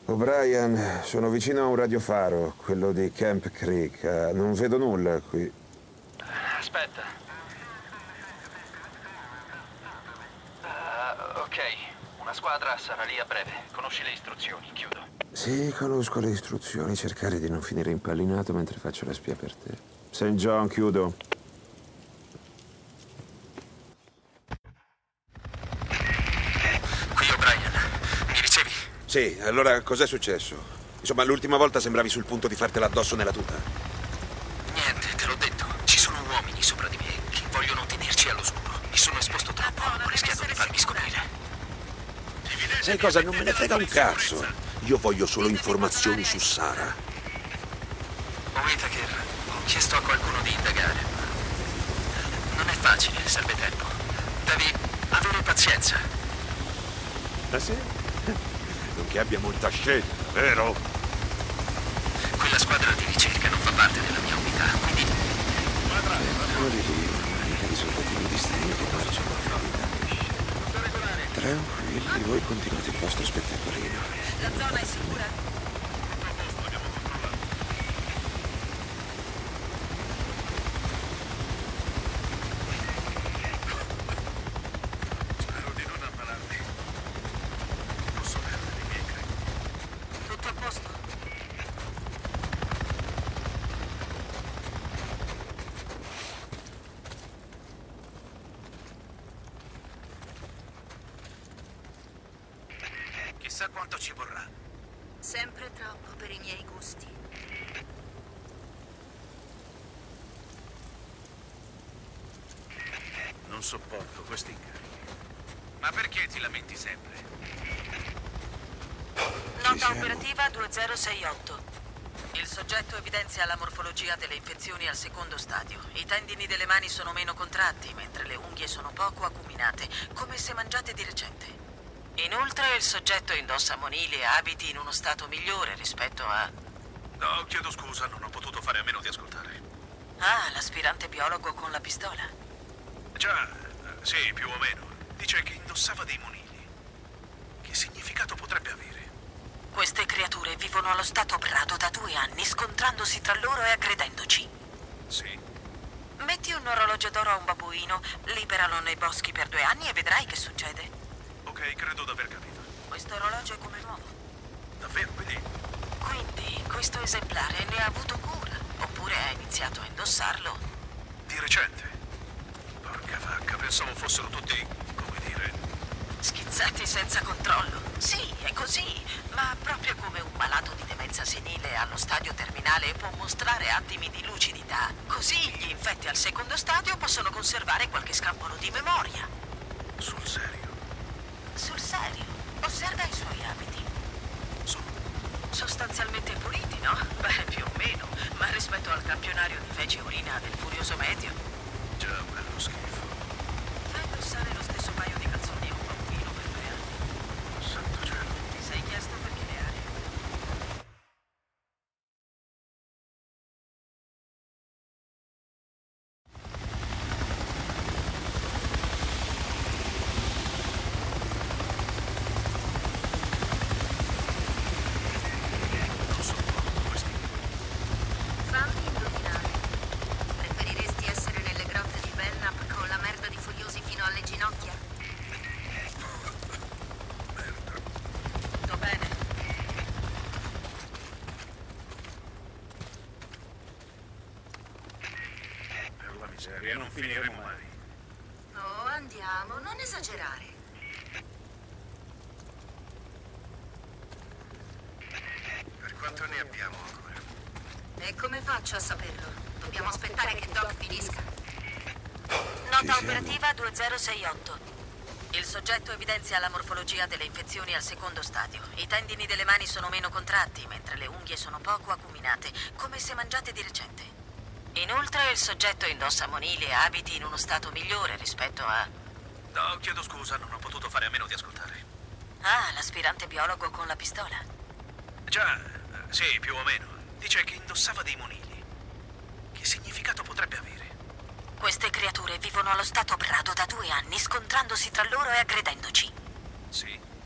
O'Brien, sono vicino a un radiofaro, quello di Camp Creek. Non vedo nulla qui. Aspetta. Ok, una squadra sarà lì a breve. Conosci le istruzioni, chiudo. Sì, conosco le istruzioni. Cercare di non finire impallinato mentre faccio la spia per te. St. John, chiudo. Qui O'Brien. Mi ricevi? Sì, allora cos'è successo? Insomma, l'ultima volta sembravi sul punto di fartela addosso nella tuta. Niente, te l'ho detto. Ci sono uomini sopra di me che vogliono tenerci all'oscuro. Mi sono esposto troppo. Ho rischiato di farmi scoprire. Sai cosa? Non me ne frega un cazzo. Io voglio solo informazioni su Sara. Whittaker, ho chiesto a qualcuno di indagare, ma non è facile, serve tempo. Devi avere pazienza. Ah sì? Non che abbia molta scelta, vero? Quella squadra di ricerca non fa parte della mia unità, quindi... Fuori lì, un'unica di soldati di stelle che marciano a capitare. Tranquilli, voi continuate il vostro spettacolino. La zona è sicura? Spero di non ammalarmi. Posso perdere i miei crediti. Tutto a posto? Chissà quanto ci vorrà. Sempre troppo per i miei gusti. Non sopporto questi incarichi. Ma perché ti lamenti sempre? Nota siamo. operativa 2068. Il soggetto evidenzia la morfologia delle infezioni al secondo stadio. I tendini delle mani sono meno contratti, mentre le unghie sono poco acuminate, come se mangiate di recente. Inoltre il soggetto indossa monili e abiti in uno stato migliore rispetto a... No, chiedo scusa, non ho potuto fare a meno di ascoltare. Ah, l'aspirante biologo con la pistola. Già, sì, più o meno. Dice che indossava dei monili. Che significato potrebbe avere? Queste creature vivono allo stato brado da 2 anni, scontrandosi tra loro e aggredendoci. Sì. Metti un orologio d'oro a un babbuino, liberalo nei boschi per 2 anni e vedrai che succede. Ok, credo d'aver capito. Questo orologio è come nuovo. Davvero, Quindi questo esemplare ne ha avuto cura, oppure ha iniziato a indossarlo. di recente. Porca vacca, pensavo fossero tutti, come dire... Schizzati senza controllo. Sì, è così, ma proprio come un malato di demenza senile allo stadio terminale può mostrare attimi di lucidità, così gli infetti al secondo stadio possono conservare qualche scampolo di memoria. Sul serio. Sul serio, osserva i suoi abiti. Sono... Sostanzialmente puliti, no? Beh, più o meno, ma rispetto al campionario di fece e urina del furioso medio. già bello schifo. Fai indossare lo stesso paio di calzoni a un bambino per 2 anni. Santo cielo. Ti sei chiesto perché le arie? Non sopporto questi... Fammi indovinare. Preferiresti essere nelle grotte di Belknap con la merda di furiosi fino alle ginocchia? merda. Tutto bene? Per la miseria, non finiremo mai. Oh, andiamo, non esagerare. Per quanto ne abbiamo ancora? E come faccio a saperlo? Dobbiamo aspettare che Doc finisca. Ci Nota siamo. operativa 2068. Il soggetto evidenzia la morfologia delle infezioni al secondo stadio. I tendini delle mani sono meno contratti, mentre le unghie sono poco acuminate, come se mangiate di recente. Inoltre il soggetto indossa monili e abiti in uno stato migliore rispetto a... No, chiedo scusa, non ho potuto fare a meno di ascoltare. Ah, l'aspirante biologo con la pistola. Già, sì, più o meno. Dice che indossava dei monili. Che significato potrebbe avere? Queste creature vivono allo stato brado da 2 anni, scontrandosi tra loro e aggredendoci. Sì.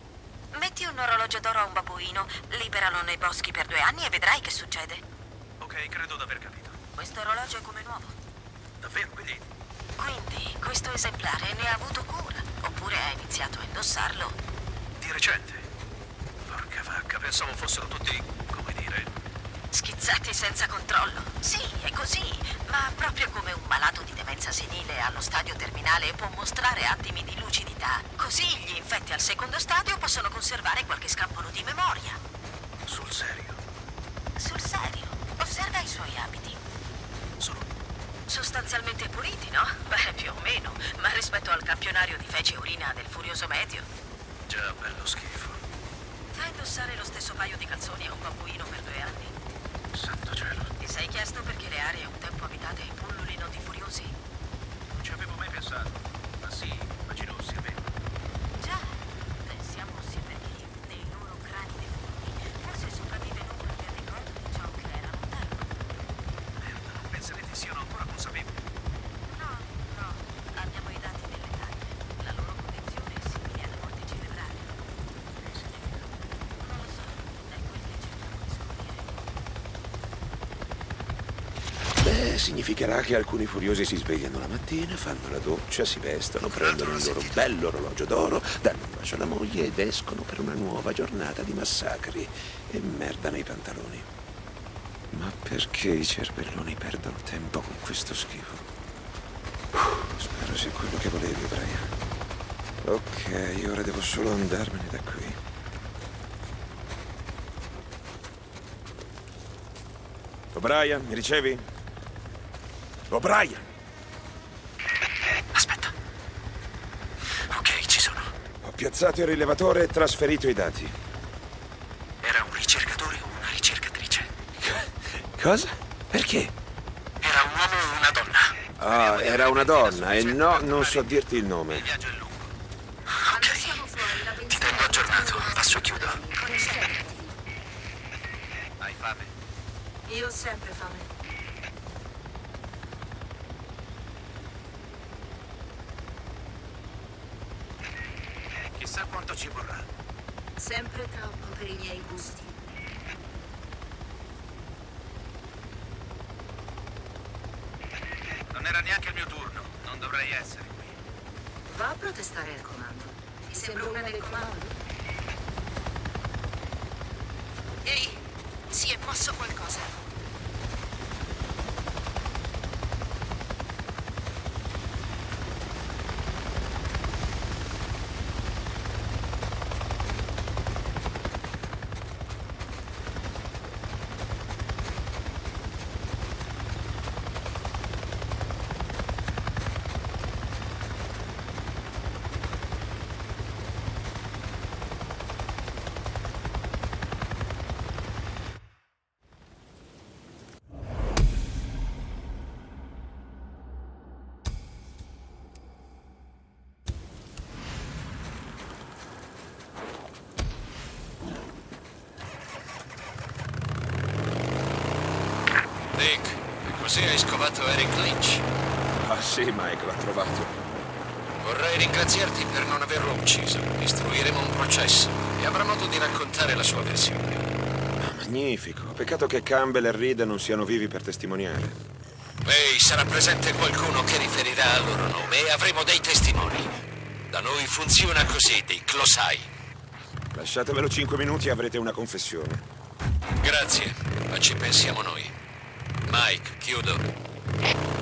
Metti un orologio d'oro a un babbuino, liberalo nei boschi per 2 anni e vedrai che succede. Ok, credo d'aver capito. Questo orologio è come nuovo. Davvero, quindi... Quindi questo esemplare ne ha avuto cura. Oppure ha iniziato a indossarlo. di recente? Porca vacca, pensavo fossero tutti, come dire... Schizzati senza controllo. Sì, è così. Ma proprio come un malato di demenza senile allo stadio terminale può mostrare attimi di lucidità, così gli infetti al secondo stadio possono conservare qualche scampolo di memoria. Sul serio? Sul serio, osserva i suoi abiti. Sono... Sostanzialmente puliti, no? Beh, più o meno. Ma rispetto al campionario di fece e urina del furioso medio. già bello schifo. Fai indossare lo stesso paio di calzoni a un babbuino per 2 anni. Santo cielo. Ti sei chiesto perché le aree un tempo abitate pullulino di furiosi? Non ci avevo mai pensato. Ma sì, immagino sia vero. Già, pensiamo sia perché nei loro crani deformi forse sopravvive non qualche ricordo di ciò che era un tempo. Merda, non penserete siano ancora consapevoli. No, no, abbiamo i dati delle taglie. La loro condizione è simile alla morte cerebrale. Che significa? Non lo so, è quel che cerchiamo di scoprire. Beh, significherà che alcuni furiosi si svegliano la mattina, fanno la doccia, si vestono, prendono il loro bello orologio d'oro, danno un bacio alla moglie ed escono per una nuova giornata di massacri e merdano i pantaloni. Ma perché i cervelloni perdono tempo con questo schifo? Spero sia quello che volevi, Brian. Ok, ora devo solo andarmene da qui. O'Brien, mi ricevi? O'Brien! Aspetta. Ok, ci sono. Ho piazzato il rilevatore e trasferito i dati. Era un ricercatore o una ricercatrice? Cosa? Perché? Era un uomo o una donna? Ah, era una donna e no, non so dirti il Il nome. viaggio è lungo. Ok, ti tengo aggiornato. Adesso chiudo. Hai fame? Io ho sempre fame. Chissà quanto ci vorrà. Sempre troppo per i miei gusti. Non era neanche il mio turno. Non dovrei essere qui. Va a protestare al comando. Ti sembra una del comando? Ehi, si è mosso qualcosa. Dick, e così hai scovato Eric Lynch. Ah sì, Mike, l'ho trovato. Vorrei ringraziarti per non averlo ucciso. Istruiremo un processo e avrà modo di raccontare la sua versione. Ah, magnifico. Peccato che Campbell e Reed non siano vivi per testimoniare. Ehi, sarà presente qualcuno che riferirà al loro nome e avremo dei testimoni. Da noi funziona così, Dick, lo sai. Lasciatemelo 5 minuti e avrete una confessione. Grazie, ma ci pensiamo noi. Mike, chiudo.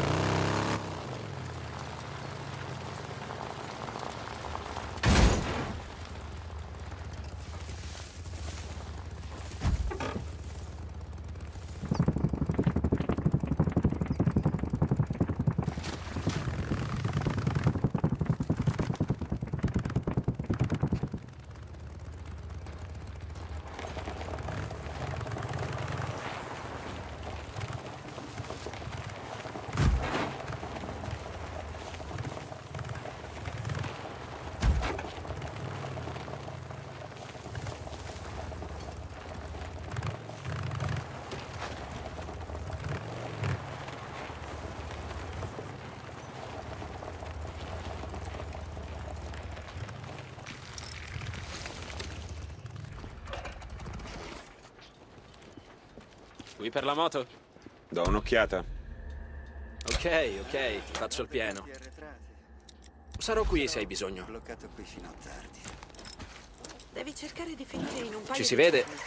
Qui per la moto? Do un'occhiata. Ok, ti faccio il pieno. Sarò qui se hai bisogno. Bloccato qui fino a tardi. Devi cercare di finire in un paio Ci si di vede? giorni.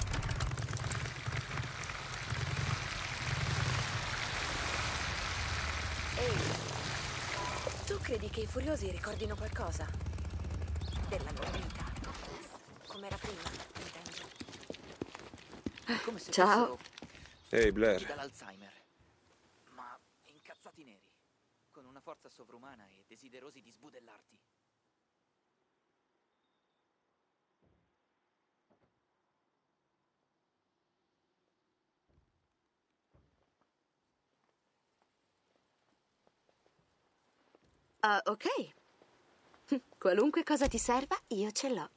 Ehi, tu credi che i furiosi ricordino qualcosa? Della loro vita? Come era prima, intendo. Come se Ciao. Ehi, fossero Blair. dall'Alzheimer. Ma incazzati neri. Con una forza sovrumana e desiderosi di sbudellarti. Ah, ok. Qualunque cosa ti serva, io ce l'ho.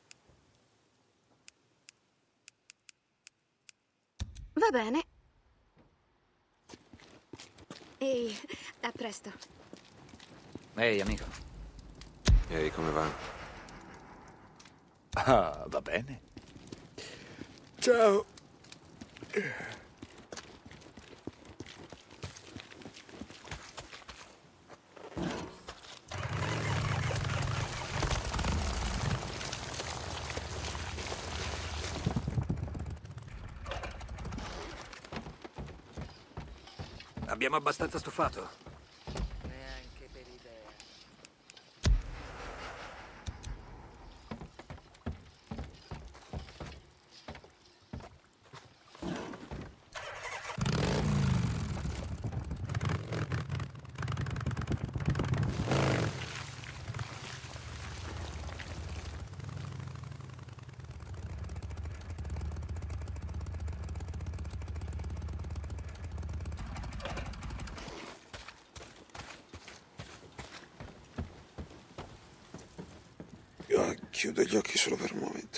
Va bene. Ehi, a presto. Ehi, amico. Ehi, come va? Ah, va bene. Ciao. Abbiamo abbastanza stufato. Neanche per idea. Chiudo gli occhi solo per un momento.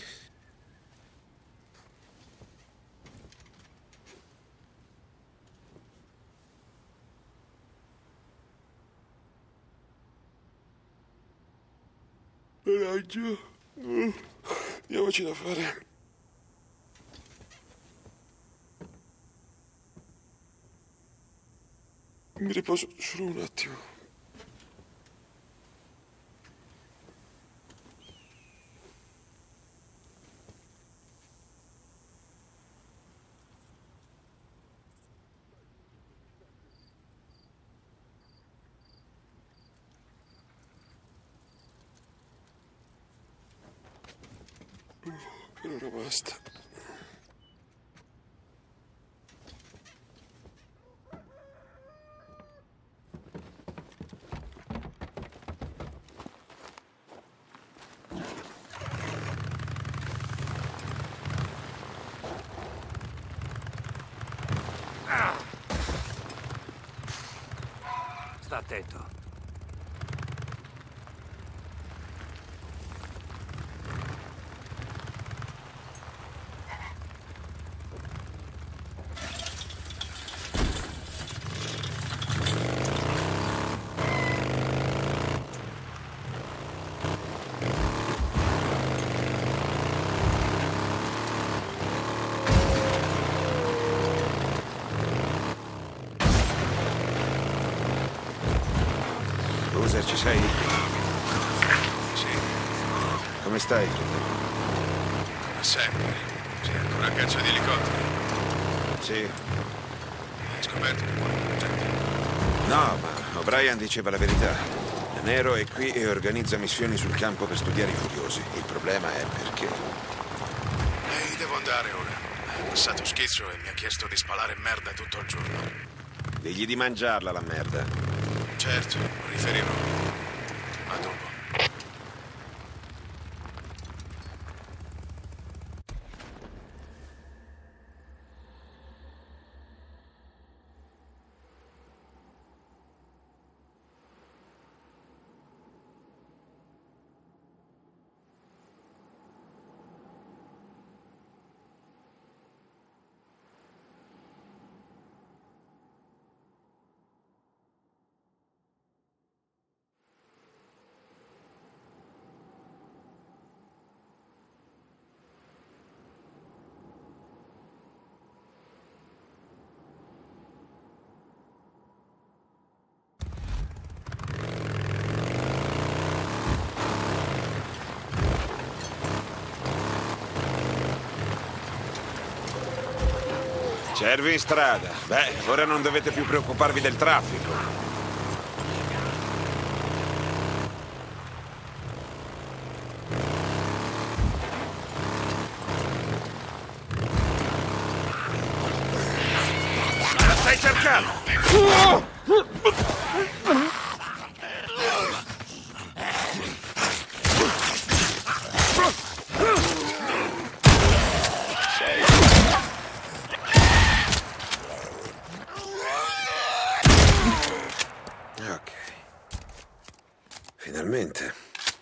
Coraggio. Diamoci da fare. Mi riposo solo un attimo. Per ora basta. Sta attento. Bowser, ci sei? Sì, Come stai, fratello? come sempre. C'è ancora un cazzo di elicotteri. Sì. Hai scoperto che muore quella gente. No, ma O'Brien diceva la verità. Nero è qui e organizza missioni sul campo per studiare i furiosi. Il problema è perché... Ehi, devo andare ora. È passato schizzo e mi ha chiesto di spalare merda tutto il giorno. Digli di mangiarla la merda. Certo, riferirò. A dopo. Serve in strada. Beh, ora non dovete più preoccuparvi del traffico. Ma la stai cercando? Ok. Finalmente.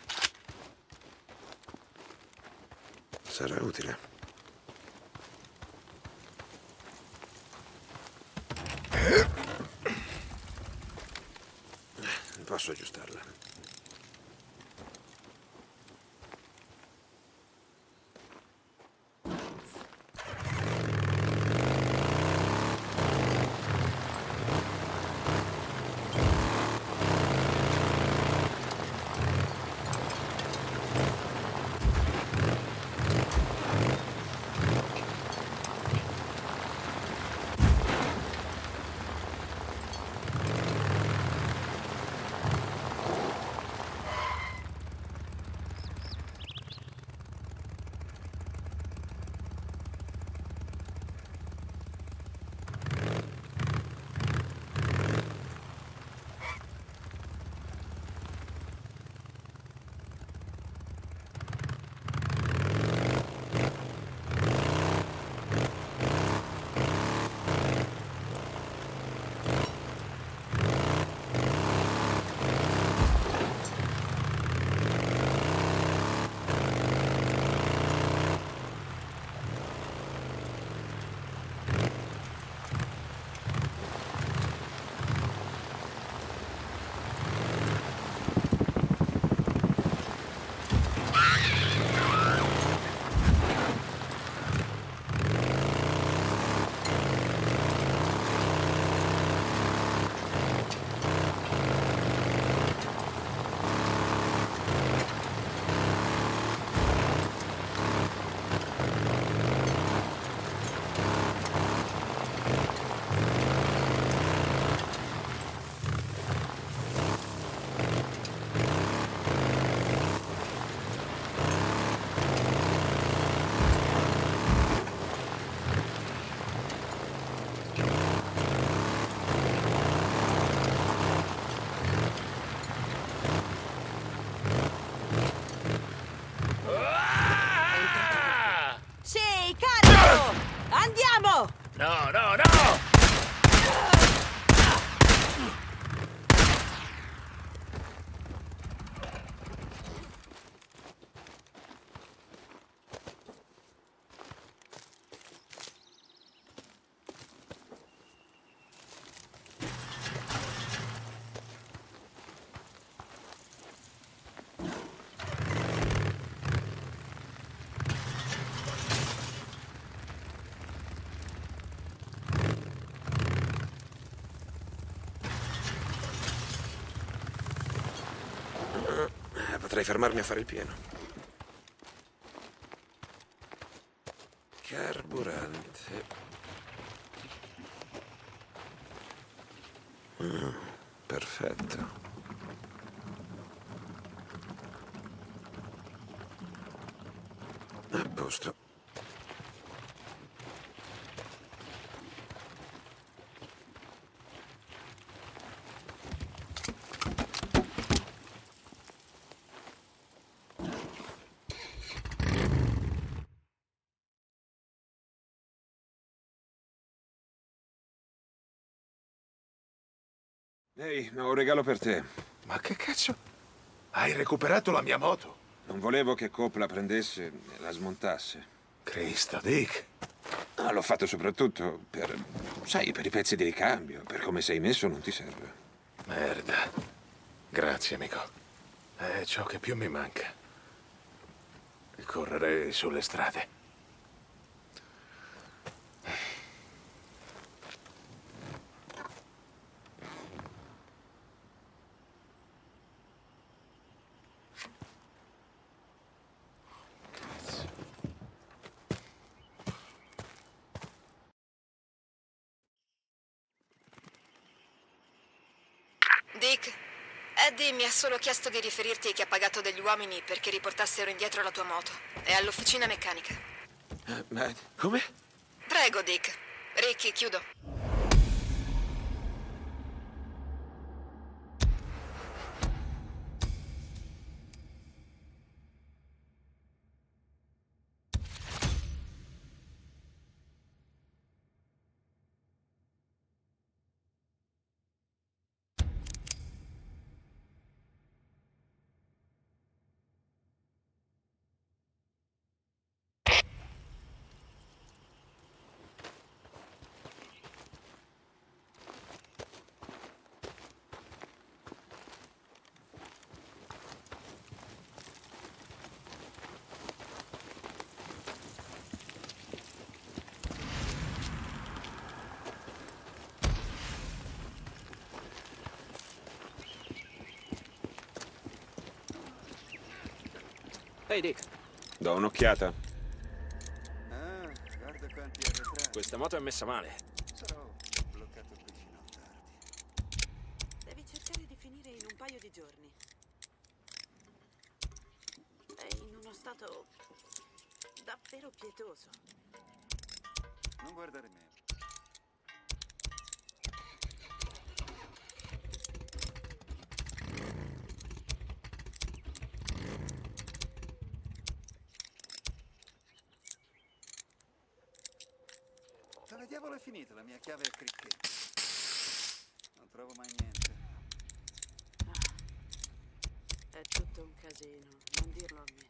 Sarà utile. Posso aggiustarla. Sì, carico! Andiamo! No, no, no! Potrei fermarmi a fare il pieno. Carburante. Perfetto. A posto. Ehi, ho un regalo per te. Ma che cazzo? Hai recuperato la mia moto? Non volevo che Coop la prendesse e la smontasse. Cristo, Dick. Ah, l'ho fatto soprattutto per, sai, per i pezzi di ricambio. Per come sei messo non ti serve. Merda. Grazie, amico. È ciò che più mi manca. Correre sulle strade. Dick, Eddie mi ha solo chiesto di riferirti che ha pagato degli uomini perché riportassero indietro la tua moto. È all'officina meccanica. Ma come? Prego, Dick. Ricky, chiudo. Ehi, Dick, Do un'occhiata. Ah, guarda quanti arretrati. questa moto è messa male. Sarò bloccato qui fino a tardi. Devi cercare di finire in un paio di giorni. È in uno stato davvero pietoso. Non guardare me. Dove diavolo è finita la mia chiave a cricchetto? Non trovo mai niente. È tutto un casino, non dirlo a me.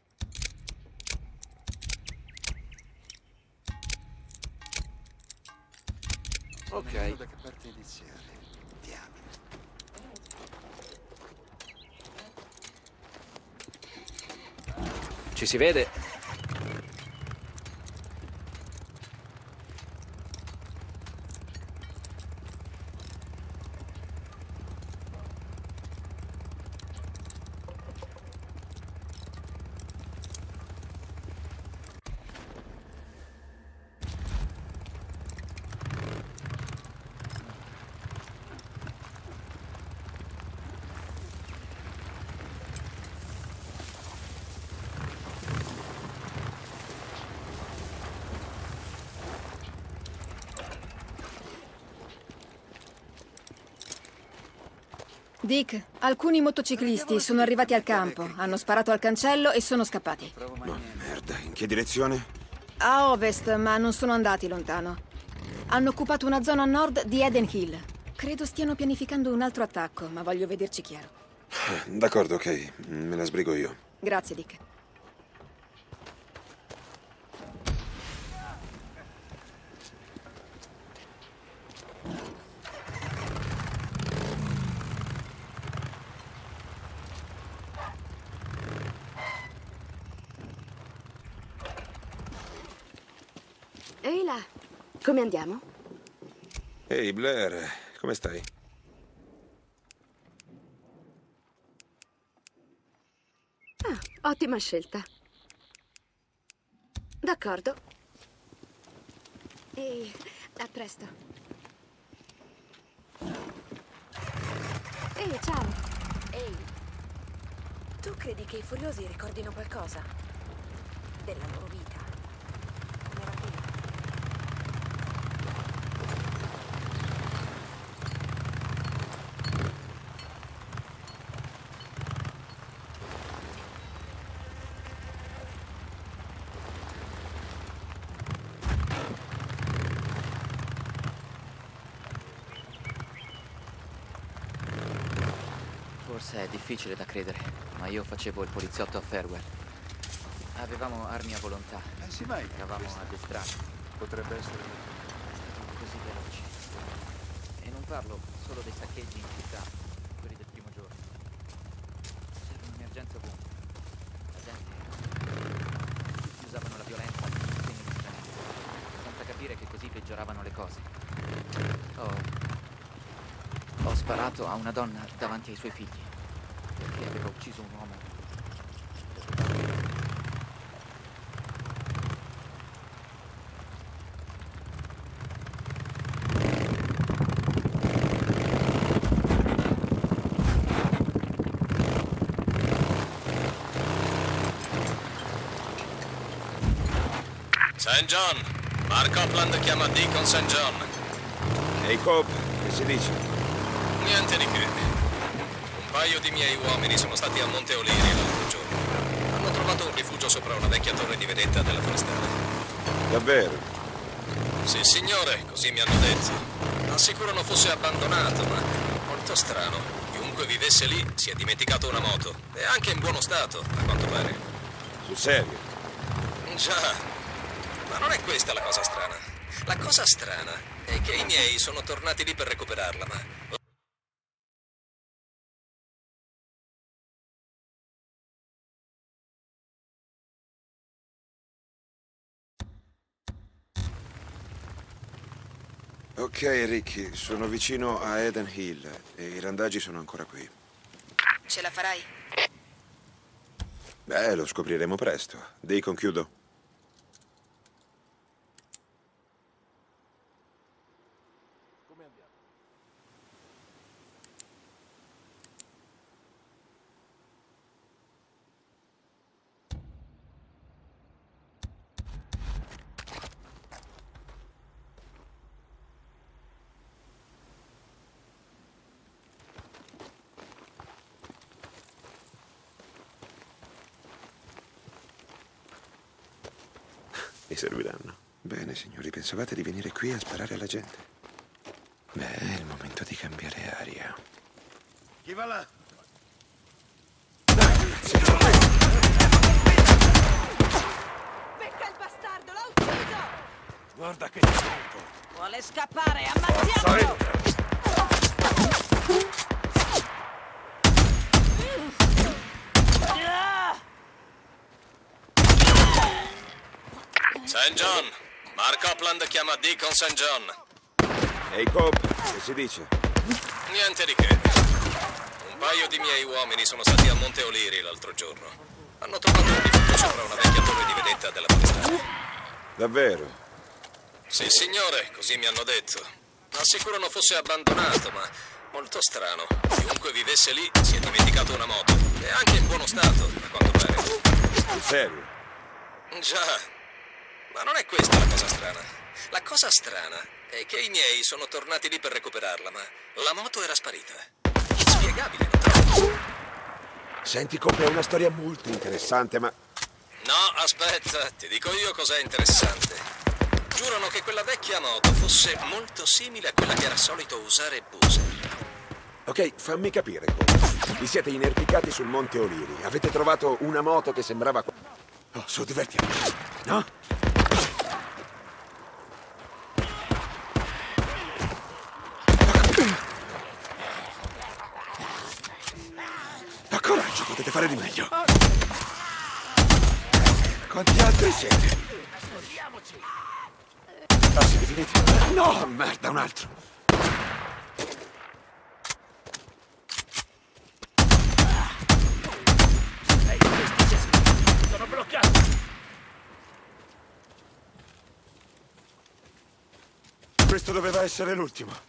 Non so Ok. nemmeno da che parte iniziare. Diamine. Ci si vede. Dick, alcuni motociclisti sono arrivati al campo, hanno sparato al cancello e sono scappati. Trovo mai Ma niente. merda, in che direzione? A ovest, ma non sono andati lontano. Hanno occupato una zona a nord di Eden Hill. Credo stiano pianificando un altro attacco, ma voglio vederci chiaro. D'accordo, ok. Me la sbrigo io. Grazie, Dick. Ehi là, come andiamo? Ehi, Blair, come stai? Ah, ottima scelta. D'accordo. E a presto. Ehi, ciao. Ehi, tu credi che i furiosi ricordino qualcosa della loro vita? Come era prima? Forse è difficile da credere, ma io facevo il poliziotto a Fairwell. Avevamo armi a volontà. Pensi mai che Eravamo questo addestrati. potrebbe essere... Stato così veloce. E non parlo solo dei saccheggi in città, quelli del primo giorno. C'era un'emergenza ovunque. La gente... Tutti usavano la violenza come segno di stranezza, senza capire che così peggioravano le cose. Ho sparato a una donna davanti ai suoi figli, perché aveva ucciso un uomo. St. John, Mark Copland chiama Deacon St. John. Ehi, Cobb, che si dice? Niente di che. Un paio di miei uomini sono stati a Monte O'Leary l'altro giorno. Hanno trovato un rifugio sopra una vecchia torre di vedetta della forestale. Davvero? Sì, signore, così mi hanno detto. Assicurano fosse abbandonato, ma molto strano. Chiunque vivesse lì si è dimenticato una moto. E anche in buono stato, a quanto pare. Sul serio? Già, ma non è questa la cosa strana. La cosa strana è che i miei sono tornati lì per recuperarla, ma... Ok, Ricky, sono vicino a Eden Hill e i randaggi sono ancora qui. Ce la farai? Beh, lo scopriremo presto. Deacon, chiudo. Mi serviranno. Bene, signori, pensavate di venire qui a sparare alla gente? Beh, è il momento di cambiare aria. Chi va là? Becca il bastardo, l'ha ucciso! Guarda che tempo! Vuole scappare, ammazziamolo! St. John, Mark Copland chiama Deacon St. John. Ehi, Cobb, che si dice? Niente di che. Un paio di miei uomini sono stati a Monte O'Leary l'altro giorno. Hanno trovato un rifugio sopra una vecchia torre di vedetta della forestale. Davvero? Sì, signore, così mi hanno detto. Assicurano fosse abbandonato, ma molto strano. Chiunque vivesse lì si è dimenticato una moto. E anche in buono stato, a quanto pare. Sul serio? Già. Ma non è questa la cosa strana. La cosa strana è che i miei sono tornati lì per recuperarla, ma la moto era sparita. Inspiegabile, non trovo? Senti, Cobb, è una storia molto interessante, ma... No, aspetta, ti dico io cos'è interessante. Giurano che quella vecchia moto fosse molto simile a quella che era solito usare Boozer. Ok, fammi capire, Cobb. Vi siete inerpicati sul Monte O'Leary. Avete trovato una moto che sembrava... Oh, su, divertiamoci. No? Ma coraggio, potete fare di meglio. Quanti altri siete? Ah, siete finiti? No, merda, un altro. Sono bloccato. Questo doveva essere l'ultimo.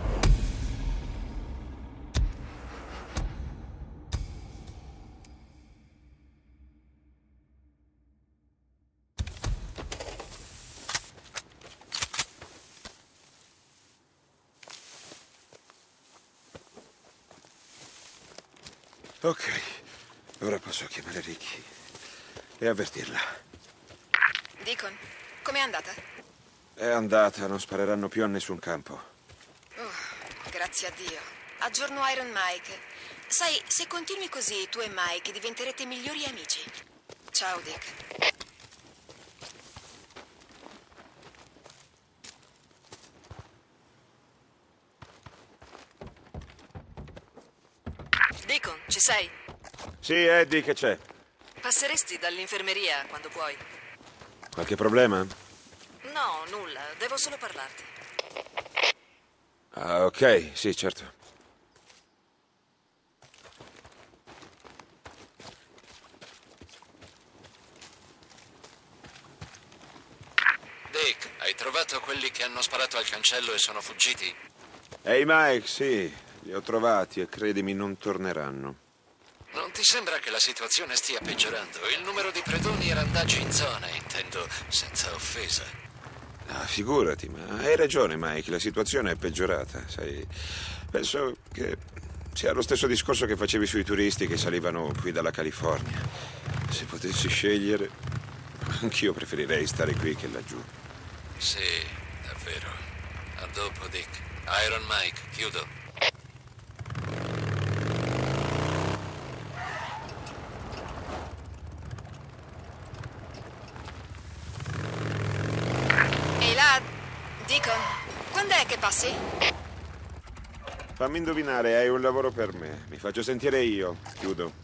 Ok, ora posso chiamare Ricky e avvertirla. Deacon, com'è andata? È andata, non spareranno più a nessun campo. Grazie a Dio. Aggiorno Iron Mike. Sai, se continui così, tu e Mike diventerete migliori amici. Ciao, Dick. Deacon, ci sei? Sì, Eddie, che c'è? Passeresti dall'infermeria quando puoi? Qualche problema? No, nulla. Devo solo parlarti. Ah, ok, sì, certo. Dick, hai trovato quelli che hanno sparato al cancello e sono fuggiti? Ehi, Mike, sì, li ho trovati e credimi, non torneranno. Non ti ti sembra che la situazione stia peggiorando? Il numero di predoni e randaggi in zona, intendo, senza offesa. Ah, figurati, ma hai ragione, Mike, la situazione è peggiorata, sai. Penso che sia lo stesso discorso che facevi sui turisti che salivano qui dalla California. Se potessi scegliere, anch'io preferirei stare qui che laggiù. Sì, davvero. A dopo, Dick. Iron Mike, chiudo. Ehi là, Deacon, quando è che passi? Fammi indovinare, hai un lavoro per me. Mi faccio sentire io. Chiudo.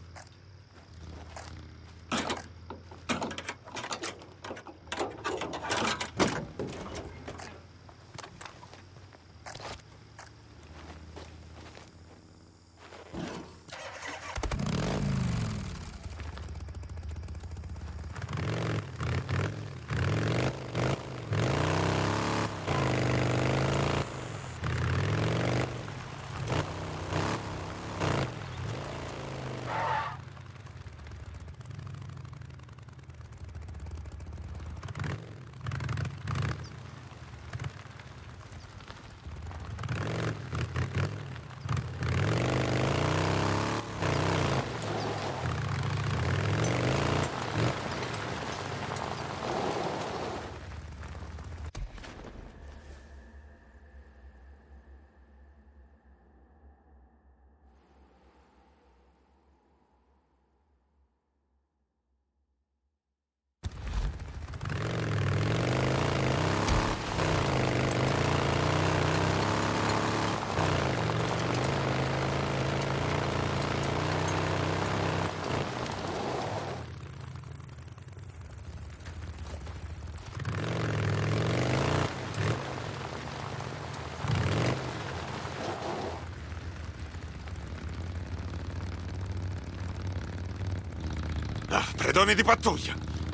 Ah, predoni di pattuglia!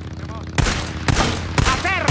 A terra!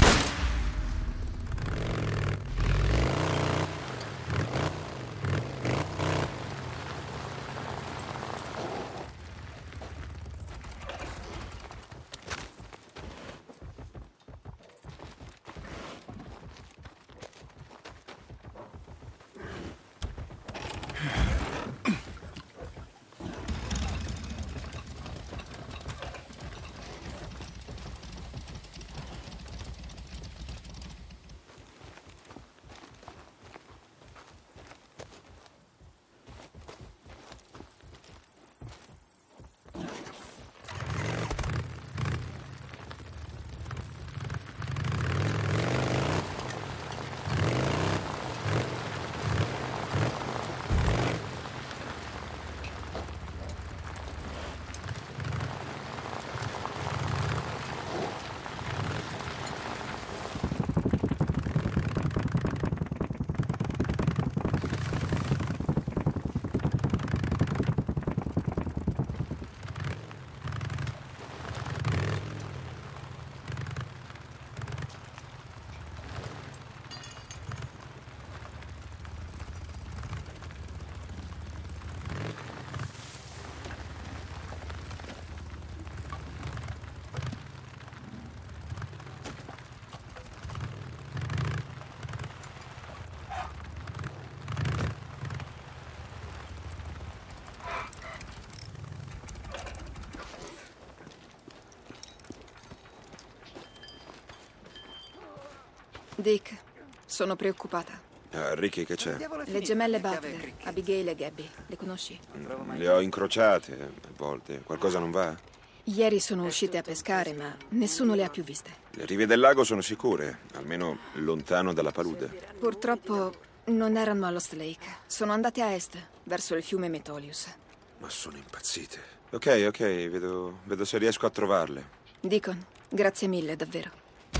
Dick, sono preoccupata. Ah, Ricky, che c'è? Le gemelle Butler, Abigail e Gabby, le conosci? Le ho incrociate a volte. Qualcosa non va? Ieri sono uscite a pescare, ma nessuno le ha più viste. Le rive del lago sono sicure, almeno lontano dalla palude. Purtroppo non erano a Lost Lake. Sono andate a est, verso il fiume Metolius. Ma sono impazzite. Ok, vedo se riesco a trovarle. Deacon, grazie mille, davvero.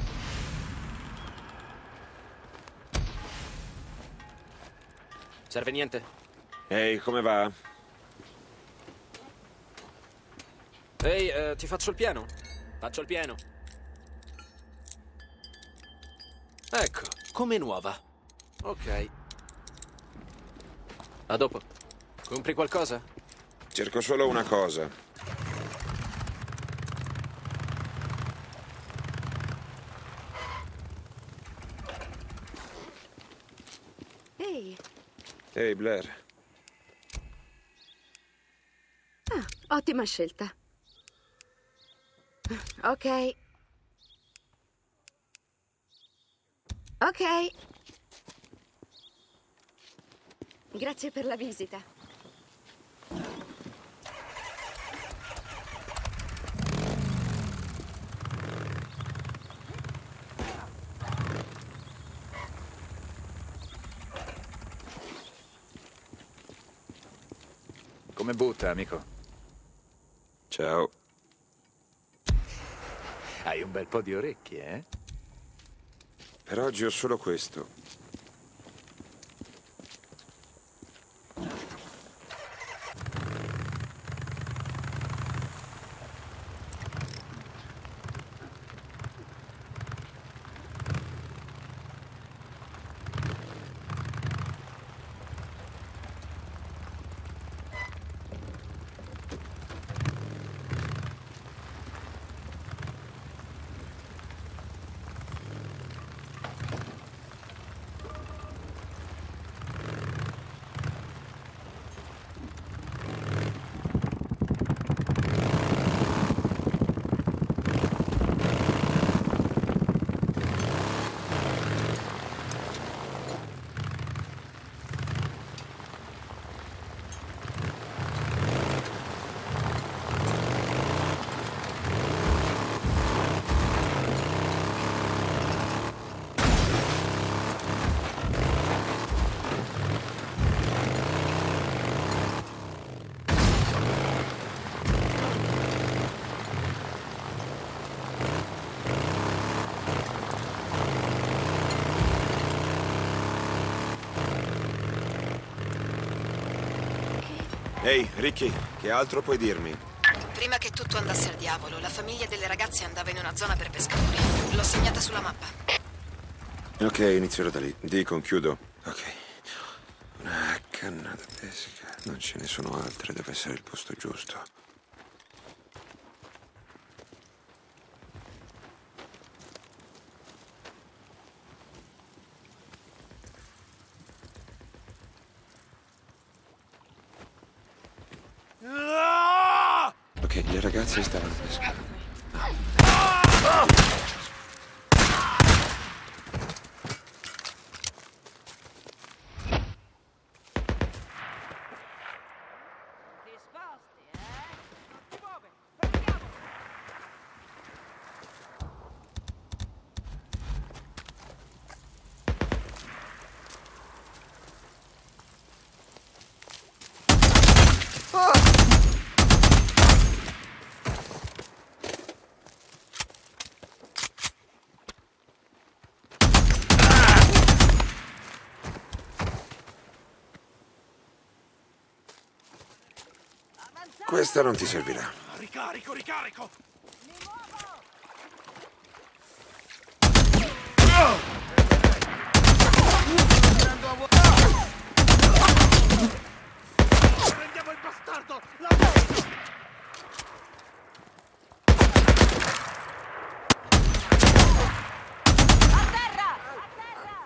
Serve niente? Ehi, come va? Ehi, ti faccio il pieno? Faccio il pieno. Ecco, come nuova. Ok. A dopo. Compri qualcosa? Cerco solo una cosa. Ehi. Ehi, Blair. Ah, ottima scelta. Ok. Ok. Grazie per la visita. Come butta, amico? Ciao. Hai un bel po' di orecchie, eh? Per oggi ho solo questo. Ehi, Ricky, che altro puoi dirmi? Prima che tutto andasse al diavolo, la famiglia delle ragazze andava in una zona per pescatori. L'ho segnata sulla mappa. Ok, inizierò da lì. Deacon, chiudo. Ok. Una canna da pesca. Non ce ne sono altre, deve essere il posto giusto. Ok, le ragazze stavano pescando. Questa non ti servirà. Ricarico, ricarico! Prendiamo il bastardo! A terra! A terra!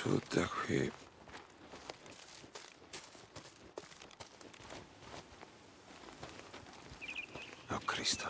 Su da qui. Oh Cristo.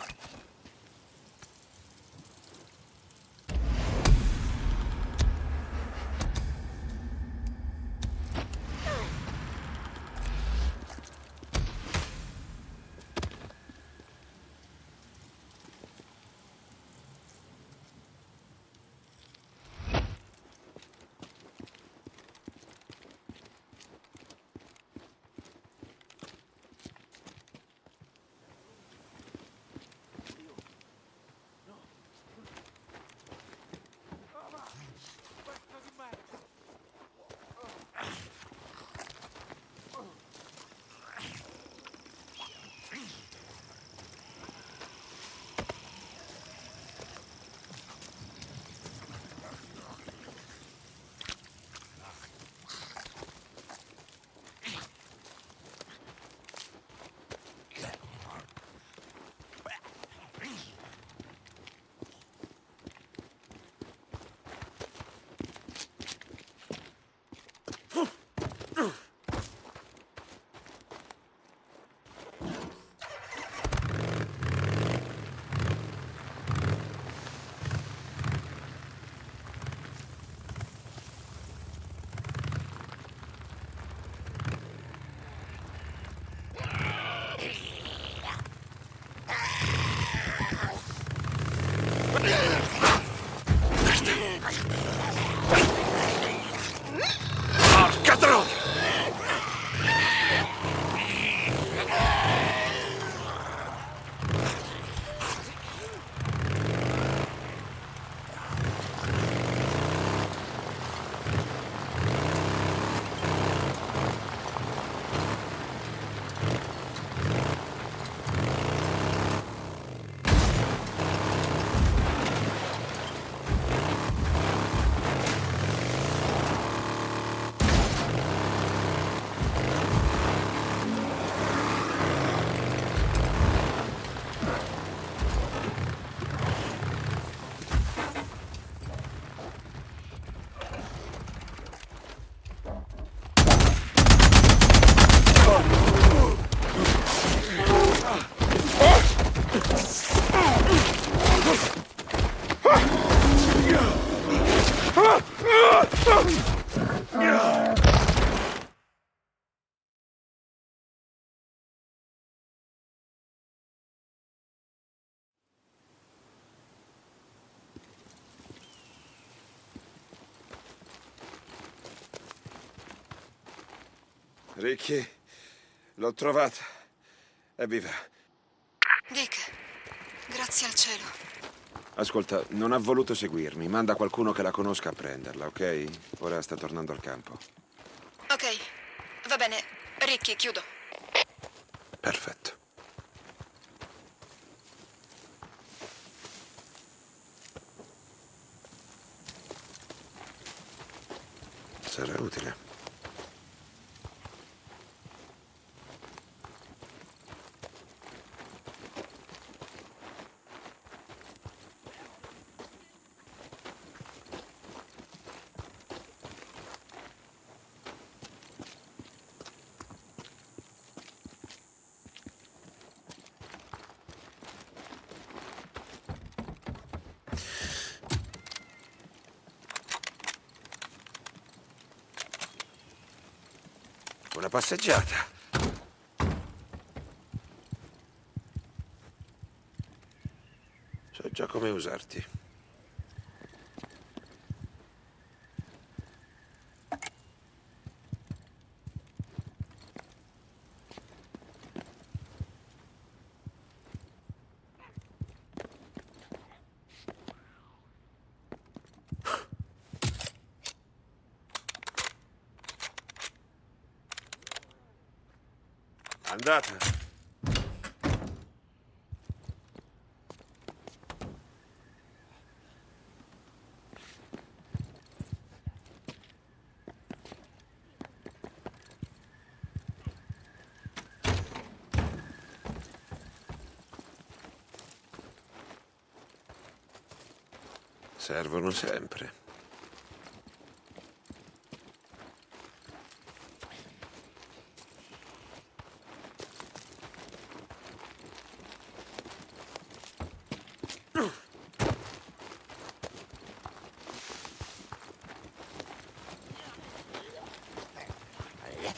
Porca troia! Ricky, l'ho trovata. È viva. Dick, grazie al cielo. Ascolta, non ha voluto seguirmi. Manda qualcuno che la conosca a prenderla, ok? Ora sta tornando al campo. Ok, va bene. Ricky, chiudo. Perfetto. Sarà utile. Una passeggiata. So già come usarti. Andata. Servono sempre.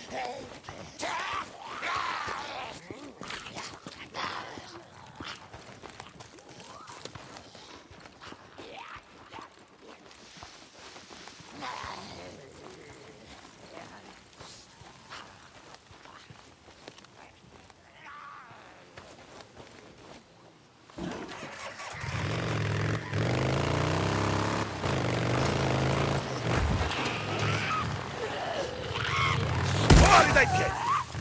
Fuori dai piedi!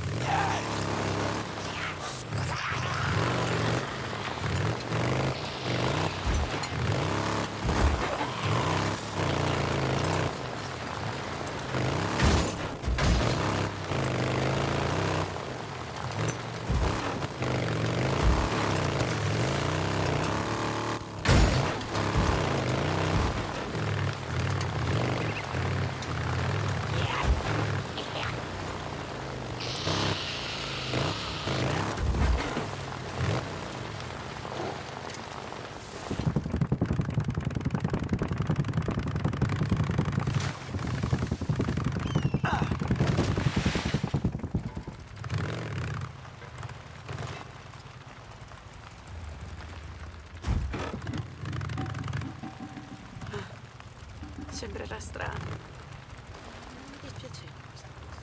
Sembrerà strano. Mi dispiaceva questa cosa.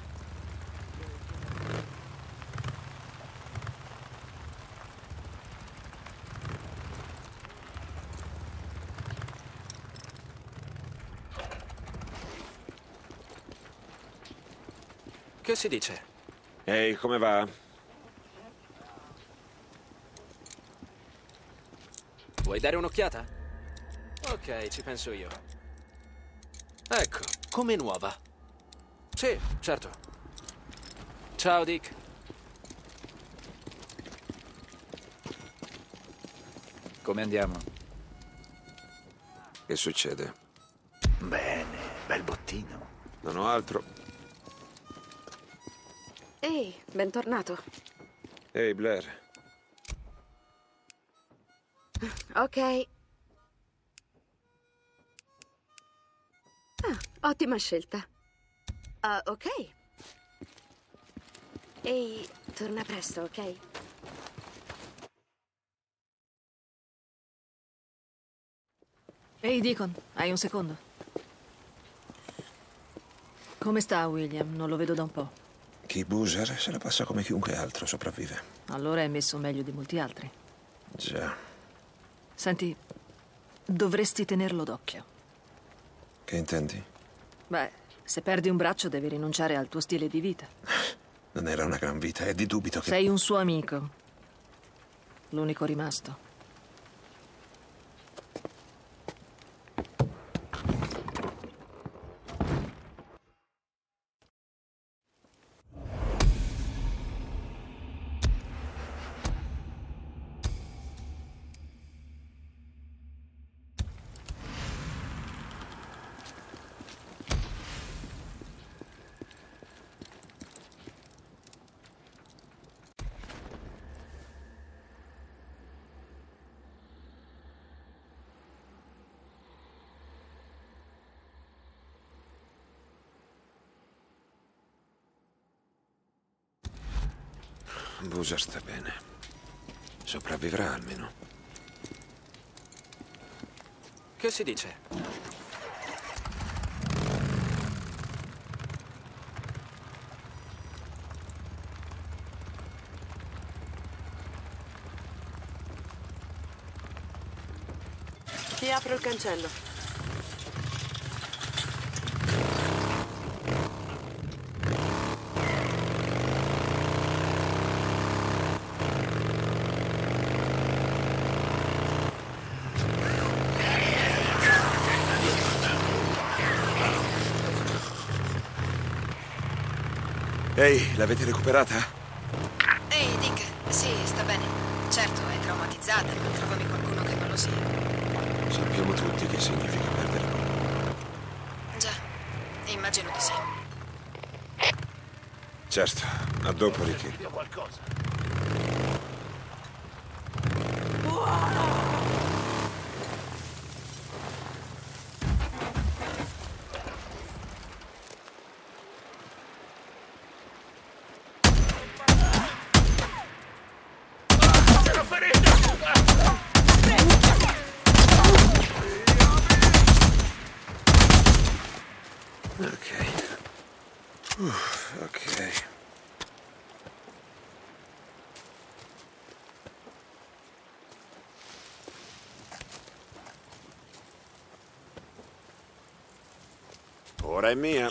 Che si dice? Ehi, come va? Vuoi dare un'occhiata? Ok, ci penso io. Ecco, come nuova. Sì, certo. Ciao, Dick. Come andiamo? Che succede? Bene, bel bottino. Non ho altro. Ehi, bentornato. Ehi, Blair. Ok. Ottima scelta. Ok. Ehi, torna presto, ok? Ehi, Deacon, hai un secondo? Come sta William? Non lo vedo da un po'. Chi Boozer se la passa come chiunque altro sopravvive. Allora è messo meglio di molti altri. Già. Senti, dovresti tenerlo d'occhio. Che intendi? Beh, se perdi un braccio devi rinunciare al tuo stile di vita. Non era una gran vita e di dubito che... Sei un suo amico. L'unico rimasto. Boozer sta bene. Sopravvivrà almeno. Che si dice? Ti apro il cancello. Ehi, l'avete recuperata? Ehi, Dick. Sì, sta bene. Certo, è traumatizzata, ma trovami qualcuno che non lo sia. Sappiamo tutti che significa perdere qualcuno. Già, immagino di sì. Certo, a dopo, Ricky. Ok. Ora è mia.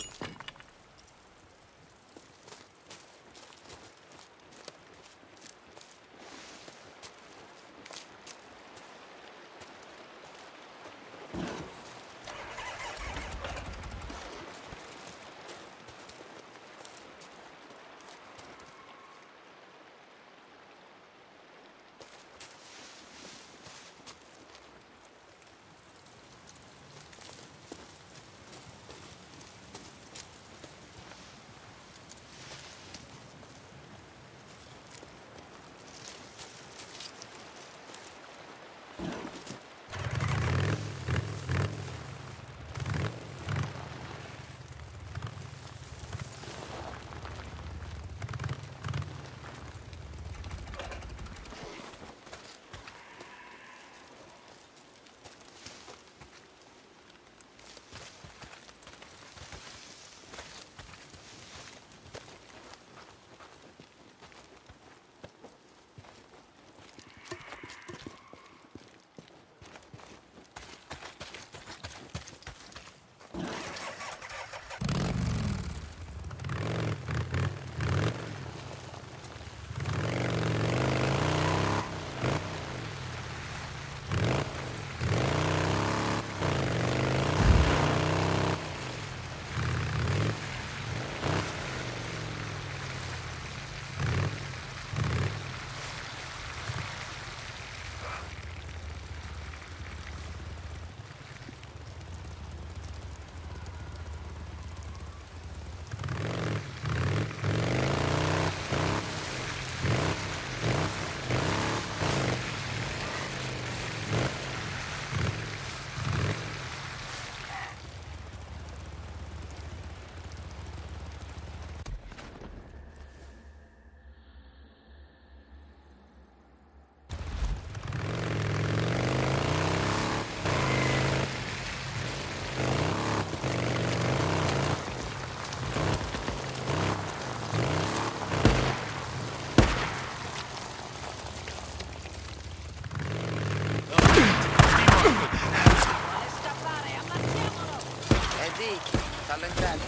Fallo entrare.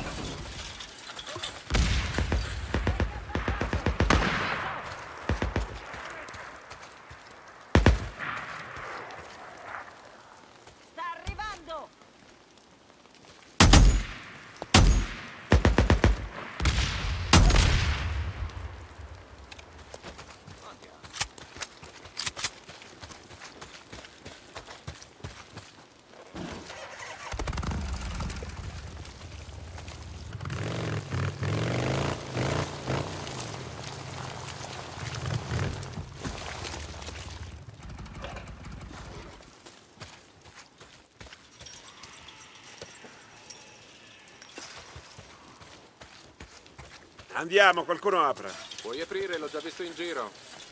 Sta arrivando! Andiamo, qualcuno apra. Puoi aprire, l'ho già visto in giro.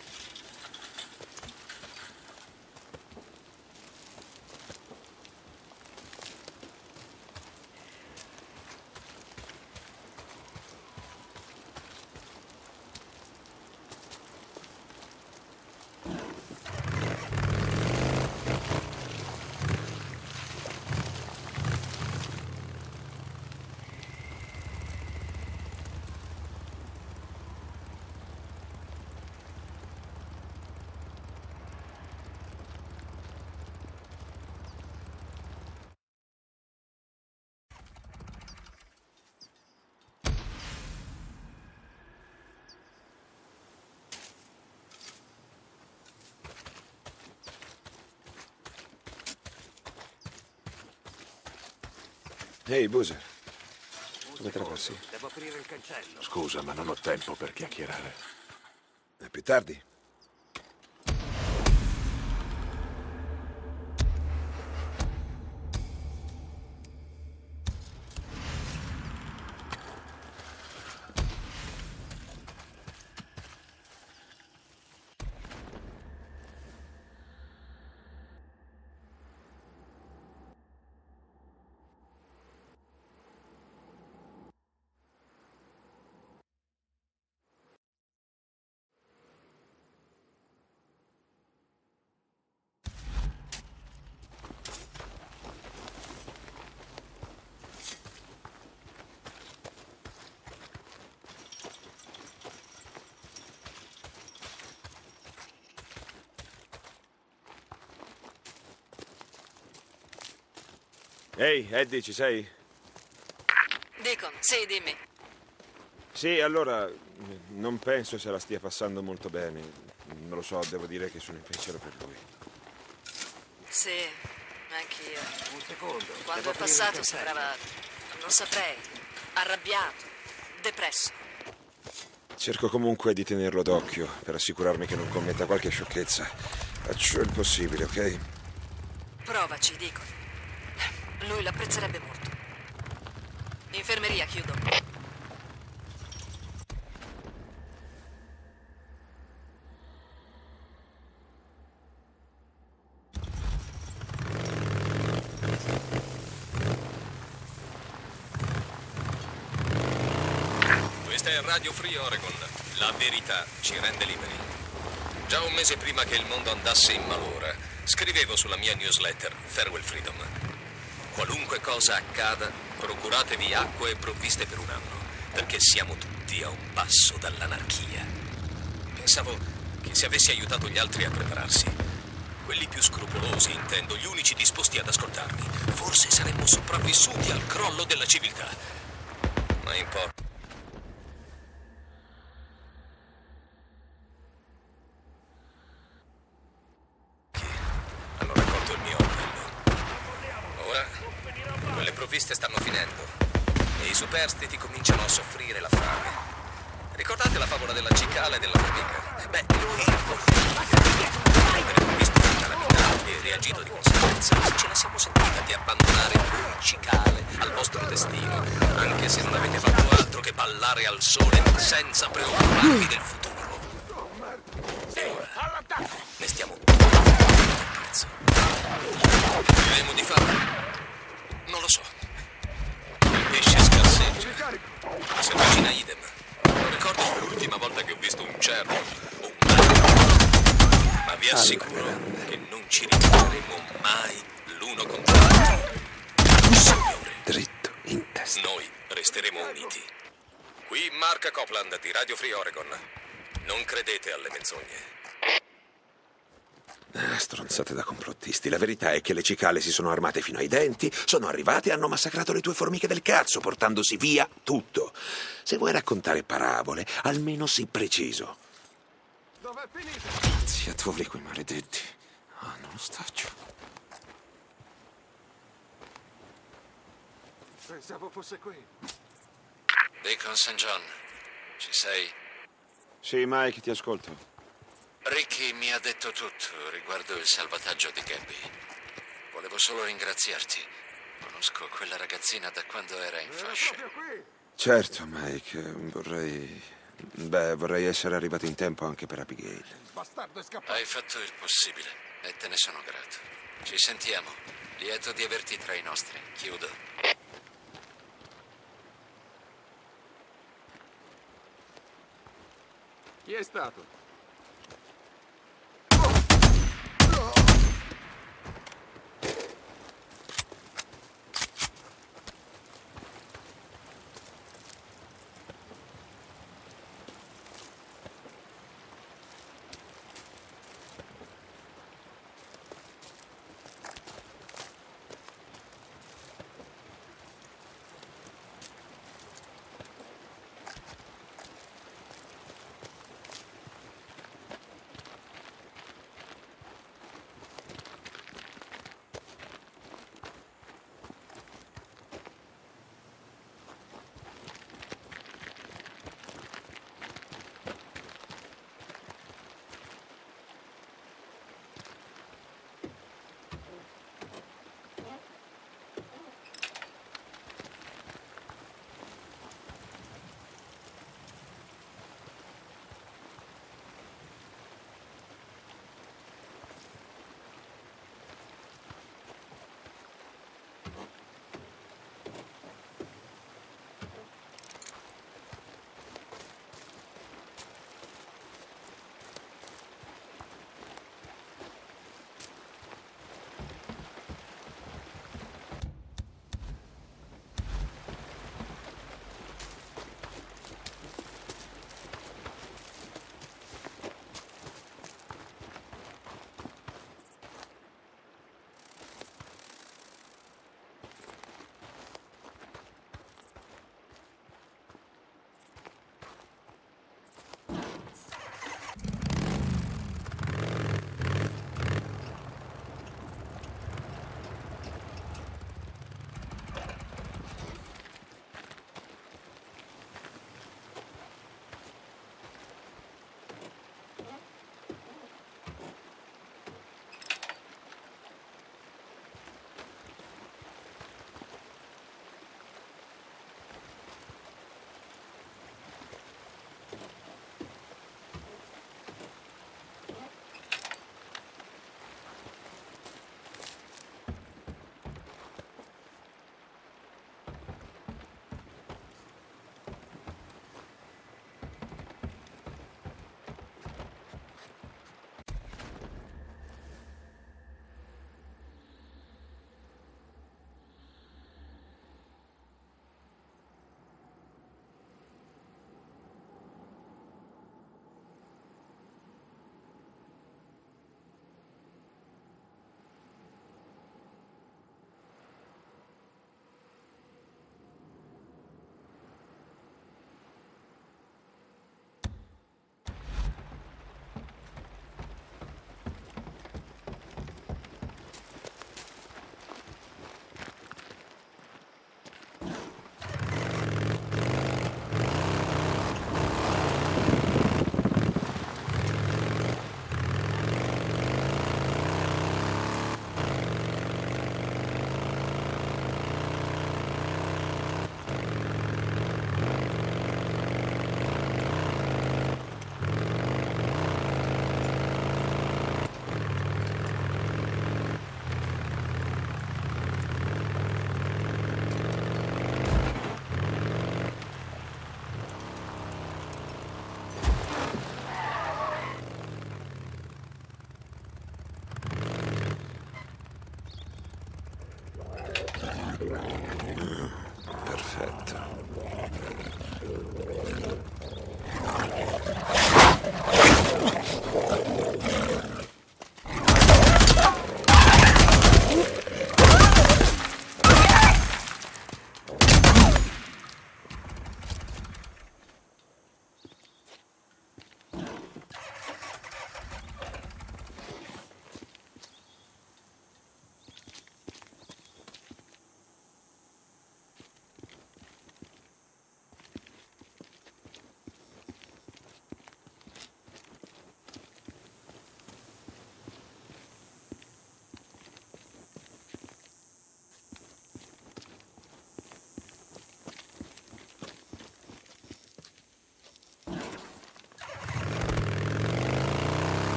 Ehi, Boozer. Come te la passi? Devo aprire il cancello. Scusa, ma non ho tempo per chiacchierare. È più tardi. Ehi, Eddie, ci sei? Deacon, sì, dimmi. Sì, allora, non penso se la stia passando molto bene. Non lo so, devo dire che sono in pensiero per lui. Sì, anch'io. Un secondo. Quando è passato sembrava, non saprei, arrabbiato, depresso. Cerco comunque di tenerlo d'occhio per assicurarmi che non commetta qualche sciocchezza. Faccio il possibile, ok? Provaci, Deacon. Lui l'apprezzerebbe molto. Infermeria, chiudo. Questa è Radio Free Oregon. La verità ci rende liberi. Già un mese prima che il mondo andasse in malora, scrivevo sulla mia newsletter Farewell Freedom. Qualunque cosa accada, procuratevi acqua e provviste per un anno, perché siamo tutti a un passo dall'anarchia. Pensavo che se avessi aiutato gli altri a prepararsi, quelli più scrupolosi, intendo, gli unici disposti ad ascoltarmi, forse saremmo sopravvissuti al crollo della civiltà. Ma importa. Hanno raccolto il mio appello. Ora, quelle provviste stanno finendo e i superstiti cominciano a soffrire la fame. Ricordate la favola della cicala e della formica? Beh, lui avere visto la calamità e reagito di conseguenza, ce la siamo sentita di abbandonare voi, cicale, al vostro destino, anche se non avete fatto altro che ballare al sole senza preoccuparvi del futuro. E ora ne stiamo prezzo. Diremo di farlo? Non lo so. Il pesce scarseggia. Mi si avvicina idem. Non ricordo l'ultima volta che ho visto un cervo o un mago. Ma vi assicuro che non ci ritroveremo mai l'uno contro l'altro. Signore, Dritto in testa. noi resteremo uniti. Qui Mark Copeland di Radio Free Oregon. Non credete alle menzogne. Stronzate da complottisti. La verità è che le cicale si sono armate fino ai denti, sono arrivate e hanno massacrato le tue formiche del cazzo, portandosi via tutto. Se vuoi raccontare parabole, almeno sii preciso. Dov'è finito? Ziatori quei maledetti. Non lo staccio. Pensavo fosse qui. Deacon St. John, ci sei? Sì, Mike, ti ascolto. Ricky mi ha detto tutto riguardo il salvataggio di Gabby. Volevo solo ringraziarti. Conosco quella ragazzina da quando era in fascia. Certo, Mike, vorrei essere arrivato in tempo anche per Abigail. Bastardo è scappato. Hai fatto il possibile e te ne sono grato. Ci sentiamo. Lieto di averti tra i nostri. Chiudo. Chi è stato?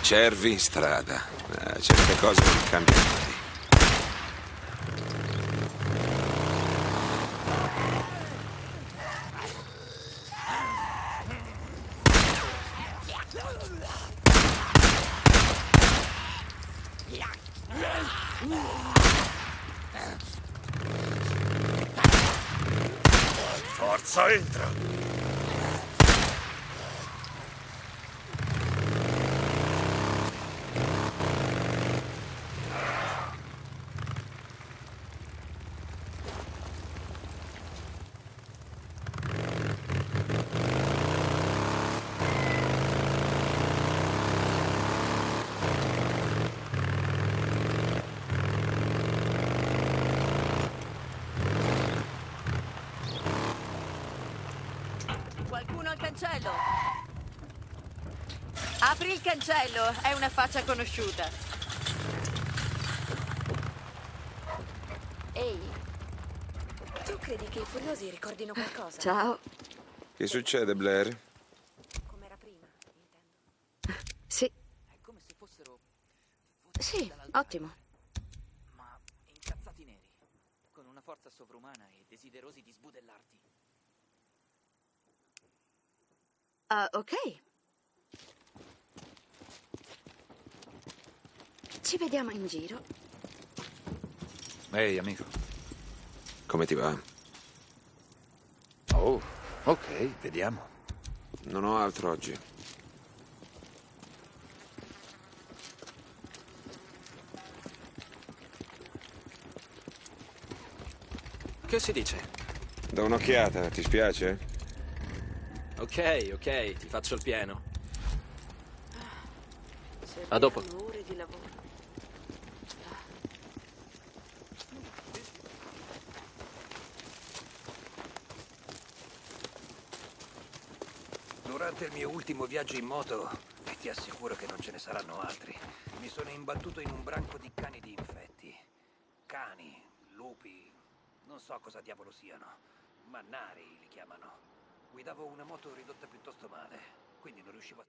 Cervi in strada. Certe cose non cambiano mai. Forza, entra! Qualcuno al cancello? Apri il cancello, è una faccia conosciuta. Ehi, tu credi che i furiosi ricordino qualcosa? Ciao. Che succede, Blair? Com'era prima, intendo. Sì. È come se fossero Sì, ottimo. ma incazzati neri, con una forza sovrumana e desiderosi di sbudellarti. Ok. Ci vediamo in giro. Ehi, amico. Come ti va? Oh, ok, vediamo. Non ho altro oggi. Che si dice? Do un'occhiata, ti spiace? Ok, ti faccio il pieno. Serviranno A dopo. ore di lavoro. Durante il mio ultimo viaggio in moto, e ti assicuro che non ce ne saranno altri, mi sono imbattuto in un branco di cani di infetti. Cani, lupi, non so cosa diavolo siano. Mannari li chiamano. Guidavo una moto ridotta piuttosto male, quindi non riuscivo a...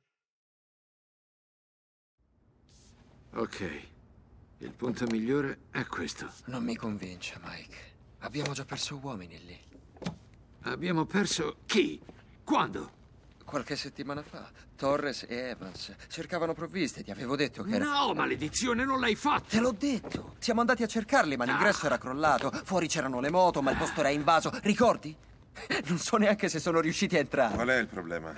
Ok. Il punto migliore è questo. Non mi convince, Mike. Abbiamo già perso uomini lì. Abbiamo perso chi? Quando? Qualche settimana fa, Torres e Evans cercavano provviste, ti avevo detto che era... No, maledizione, non l'hai fatto! Te l'ho detto! Siamo andati a cercarli, ma l'ingresso era crollato. Fuori c'erano le moto, ma il posto era invaso. Ricordi? Non so neanche se sono riusciti a entrare. Qual è il problema?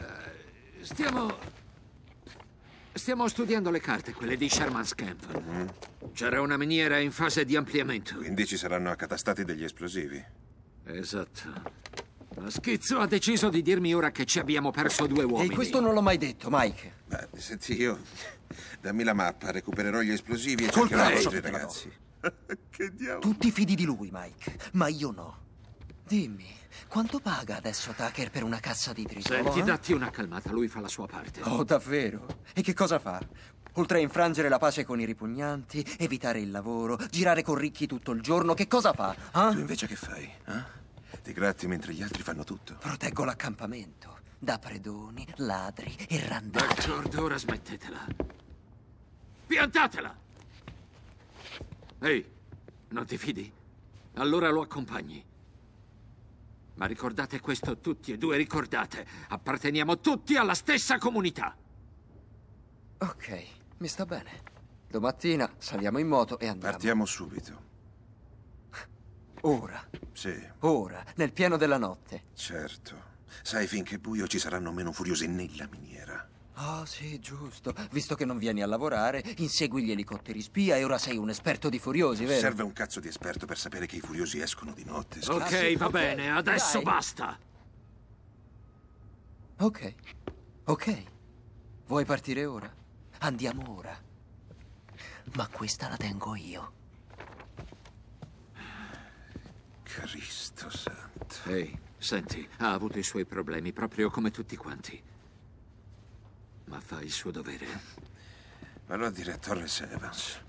Stiamo studiando le carte, quelle di Sherman's Camp. C'era una miniera in fase di ampliamento. Quindi ci saranno accatastati degli esplosivi. Esatto. Ma Schizzo ha deciso di dirmi ora che ci abbiamo perso 2 uomini. E questo non l'ho mai detto, Mike. Beh, senti, io... Dammi la mappa, recupererò gli esplosivi e Col cercherò i prezzo vostri te la do. ragazzi. Che diavolo? Tu ti fidi di lui, Mike, ma io no. Dimmi, quanto paga adesso Tucker per una cassa di tritolo? Senti, datti una calmata, lui fa la sua parte. Oh, davvero? E che cosa fa? Oltre a infrangere la pace con i ripugnanti, evitare il lavoro, girare con ricchi tutto il giorno, che cosa fa? Tu invece che fai? Ti gratti mentre gli altri fanno tutto. Proteggo l'accampamento da predoni, ladri e randaggi. D'accordo, ora smettetela. Piantatela! Ehi, non ti fidi? Allora lo accompagni. Ma ricordate questo tutti e due, ricordate. Apparteniamo tutti alla stessa comunità. Ok, mi sta bene. Domattina saliamo in moto e andiamo. Partiamo subito. Ora. Sì. Ora, nel pieno della notte. Certo. Sai, finché è buio ci saranno meno furiosi nella miniera. Oh, sì, giusto. Visto che non vieni a lavorare, insegui gli elicotteri spia e ora sei un esperto di furiosi, vero? Serve un cazzo di esperto per sapere che i furiosi escono di notte. Ok, va bene, adesso dai. basta. Ok. Vuoi partire ora? Andiamo ora. Ma questa la tengo io. Cristo santo. Ehi, senti, ha avuto i suoi problemi, proprio come tutti quanti. Ma fa il suo dovere. Vallo a dire a Torres Evans.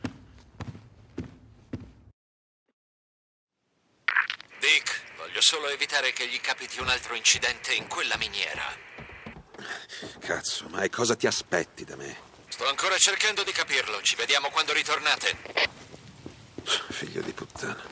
Dick, voglio solo evitare che gli capiti un altro incidente in quella miniera. Cazzo, ma cosa ti aspetti da me? Sto ancora cercando di capirlo. Ci vediamo quando ritornate. Figlio di puttana.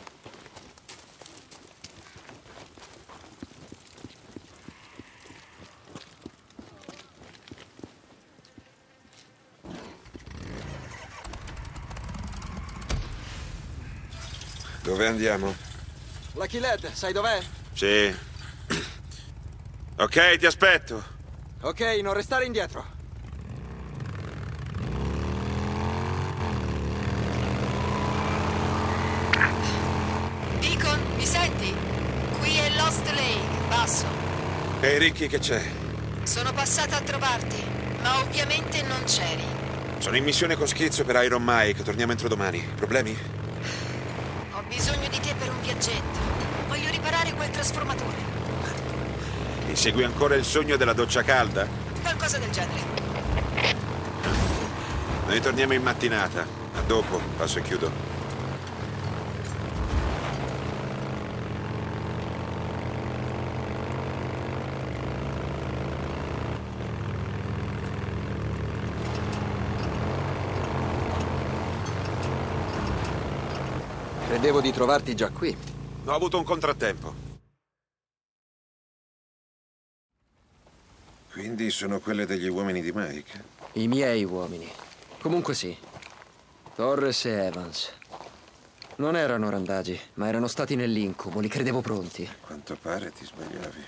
Dove andiamo? Lucky Lad, sai dov'è? Sì. Ok, ti aspetto. Ok, non restare indietro. Deacon, mi senti? Qui è Lost Lake, basso. Ehi, Ricky, che c'è? Sono passata a trovarti, ma ovviamente non c'eri. Sono in missione con Schizzo per Iron Mike. Torniamo entro domani. Problemi? Ho bisogno di te per un viaggetto. Voglio riparare quel trasformatore. Insegui ancora il sogno della doccia calda? Qualcosa del genere. Noi torniamo in mattinata. A dopo, passo e chiudo. Credevo di trovarti già qui. Ho avuto un contrattempo. Quindi sono quelle degli uomini di Mike? I miei uomini. Comunque sì. Torres e Evans. Non erano randagi, ma erano stati nell'incubo, li credevo pronti. A quanto pare ti sbagliavi.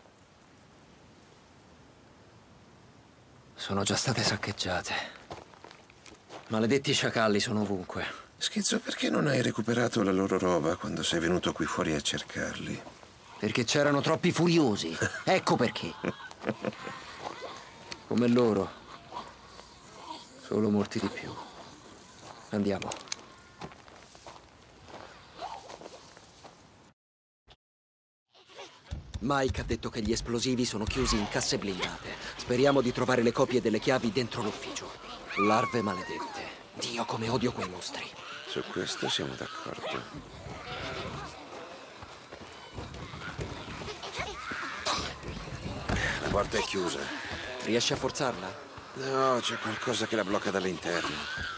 Sono già state saccheggiate. Maledetti sciacalli sono ovunque. Schizzo, perché non hai recuperato la loro roba quando sei venuto qui fuori a cercarli? Perché c'erano troppi furiosi. Ecco perché. Come loro. Solo molti di più. Andiamo. Mike ha detto che gli esplosivi sono chiusi in casse blindate. Speriamo di trovare le copie delle chiavi dentro l'ufficio. Larve maledette. Dio, come odio quei mostri. Su questo siamo d'accordo. La porta è chiusa. Riesci a forzarla? No, c'è qualcosa che la blocca dall'interno.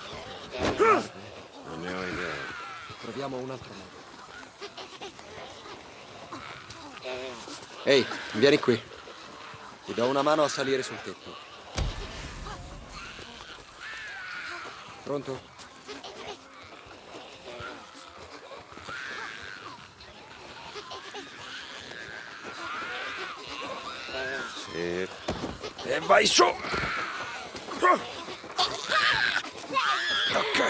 Non ne ho idea. Proviamo un altro modo. Ehi, vieni qui. Ti do una mano a salire sul tetto. Pronto? Sì. E vai su! Ok.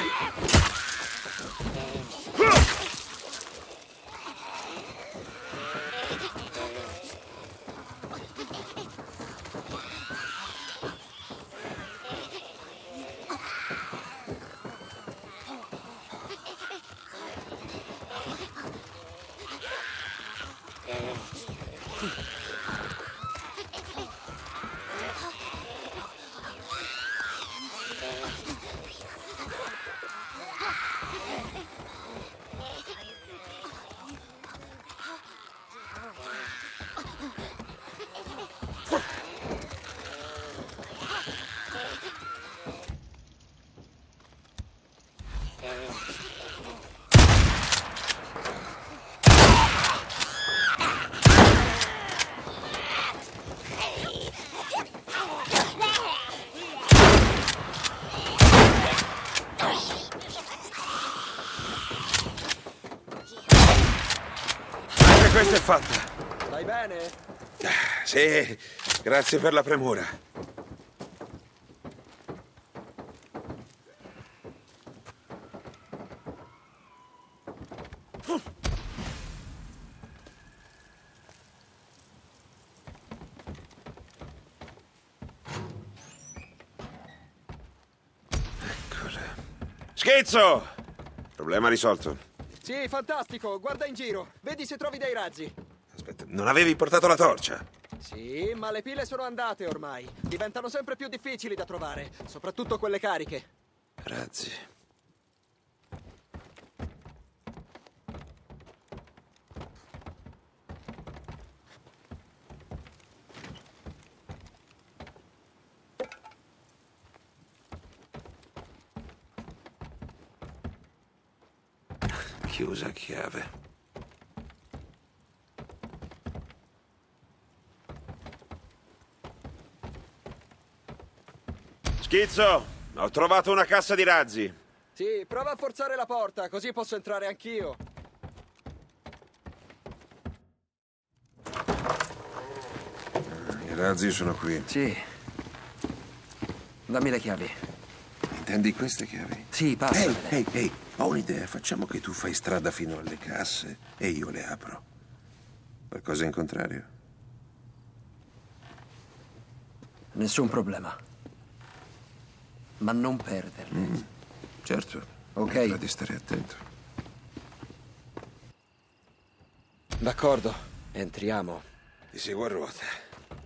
Questa è fatta. Stai bene? Sì, grazie per la premura. Eccola. Schizzo! Problema risolto. Sì, fantastico. Guarda in giro. Vedi se trovi dei razzi. Aspetta, non avevi portato la torcia? Sì, ma le pile sono andate ormai. Diventano sempre più difficili da trovare, soprattutto quelle cariche. Razzi. chiusa a chiave. Schizzo, ho trovato una cassa di razzi. Sì, prova a forzare la porta, così posso entrare anch'io. I razzi sono qui. Sì. Dammi le chiavi. Intendi queste chiavi? Sì, passamele. Ehi, ho un'idea. Facciamo che tu fai strada fino alle casse e io le apro. Qualcosa in contrario? Nessun problema. Ma non perderle. Certo. Ok. Vedrà di stare attento. D'accordo, entriamo. Ti seguo a ruota.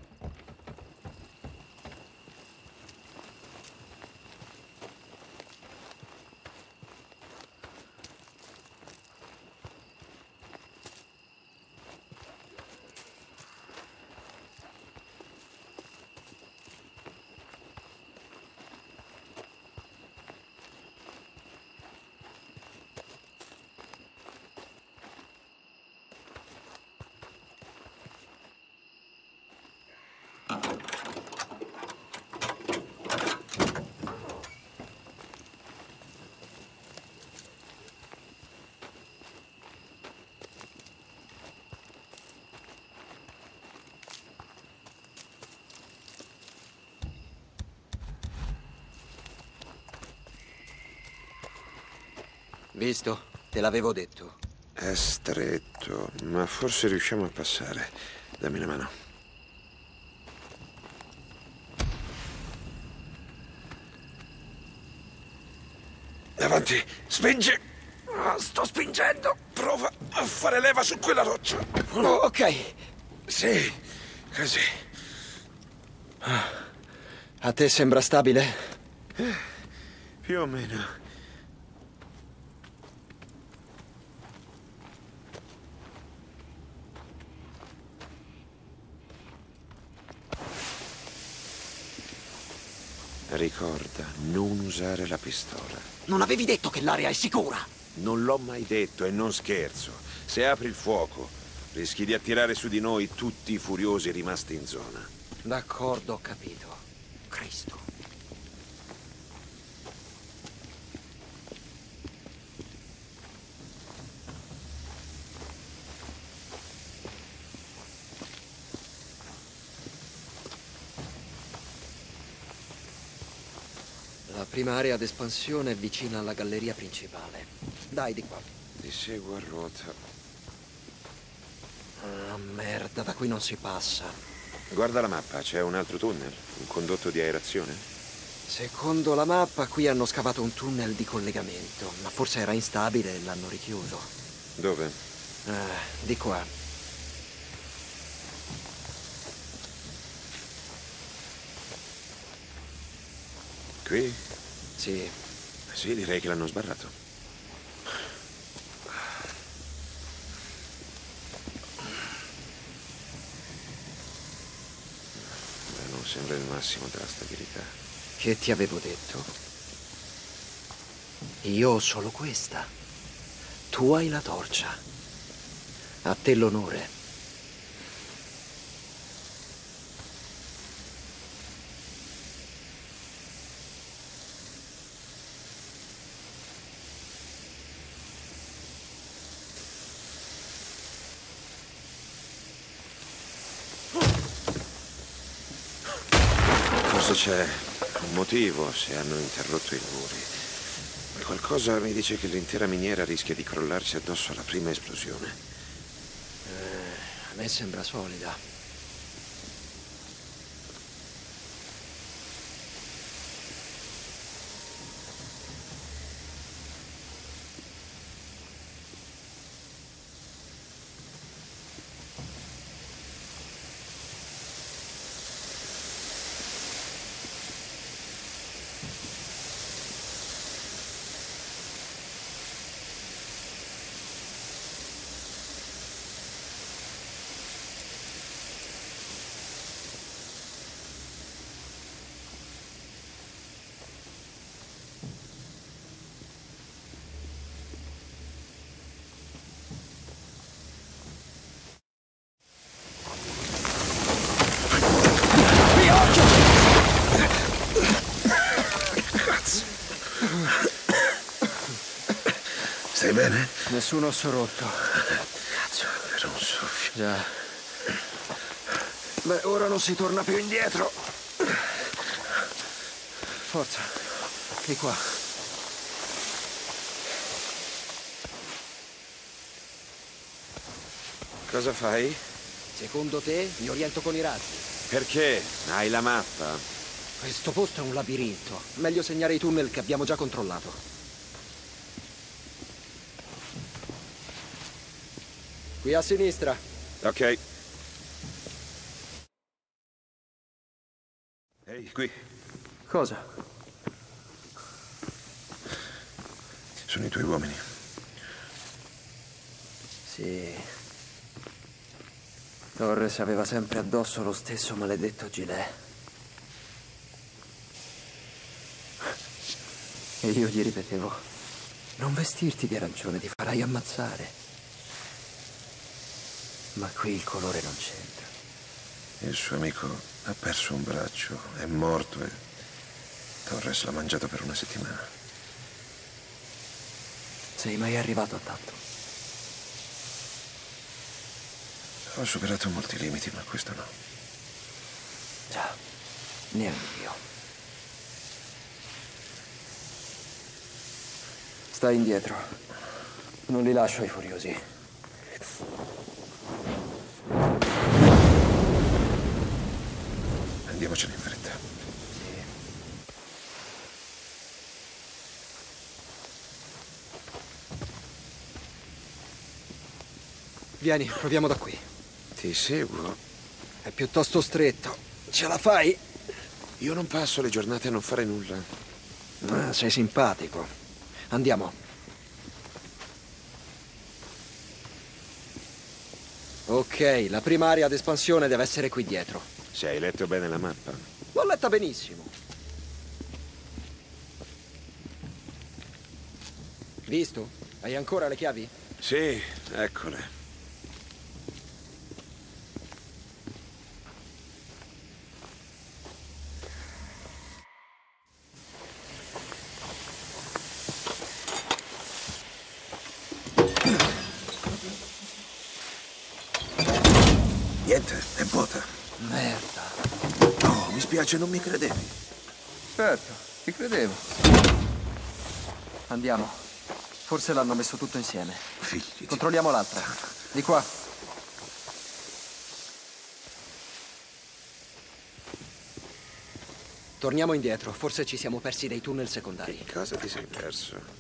Visto? Te l'avevo detto. È stretto, ma forse riusciamo a passare. Dammi una mano. Avanti, spingi! Sto spingendo! Prova a fare leva su quella roccia. Oh, ok. Sì, così. A te sembra stabile? Più o meno. Ricorda, non usare la pistola. Non avevi detto che l'area è sicura? Non l'ho mai detto e non scherzo. Se apri il fuoco, rischi di attirare su di noi tutti i furiosi rimasti in zona. D'accordo, ho capito. Cristo. La prima area d'espansione è vicina alla galleria principale. Dai, di qua. Ti seguo a ruota. Ah, merda, da qui non si passa. Guarda la mappa, c'è un altro tunnel, un condotto di aerazione. Secondo la mappa, qui hanno scavato un tunnel di collegamento, ma forse era instabile e l'hanno richiuso. Dove? Di qua. Qui? Sì. Sì, direi che l'hanno sbarrato. Beh, non sembra il massimo della stabilità. Che ti avevo detto? Io ho solo questa. Tu hai la torcia. A te l'onore. Forse c'è un motivo se hanno interrotto i lavori. Qualcosa mi dice che l'intera miniera rischia di crollarsi addosso alla prima esplosione. A me sembra solida. Stai bene? Nessun osso rotto. Cazzo, era un soffio. Già. Beh, ora non si torna più indietro. Forza. Di qua. Cosa fai? Secondo te mi oriento con i razzi? Perché? Hai la mappa? Questo posto è un labirinto. Meglio segnare i tunnel che abbiamo già controllato. Qui a sinistra. Ok. Ehi, qui. Cosa? Sono i tuoi uomini. Sì. Torres aveva sempre addosso lo stesso maledetto gilet. E io gli ripetevo, non vestirti di arancione, ti farai ammazzare. Ma qui il colore non c'entra. Il suo amico ha perso un braccio, è morto e Torres l'ha mangiato per una settimana. Sei mai arrivato a tanto? Ho superato molti limiti, ma questo no. Già, neanch'io. Stai indietro. Non li lascio ai furiosi. Andiamocene in fretta. Vieni, proviamo da qui. Ti seguo. È piuttosto stretto. Ce la fai? Io non passo le giornate a non fare nulla. Ah, sei simpatico. Andiamo. Ok, la prima area d'espansione deve essere qui dietro. Se hai letto bene la mappa. L'ho letta benissimo. Visto? Hai ancora le chiavi? Sì, eccole. Niente, è vuota. Merda. No, mi spiace, non mi credevi. Certo, ti credevo. Andiamo. Forse l'hanno messo tutto insieme. Figli. Controlliamo l'altra. Di qua. Torniamo indietro. Forse ci siamo persi dei tunnel secondari. Che cosa ti sei perso?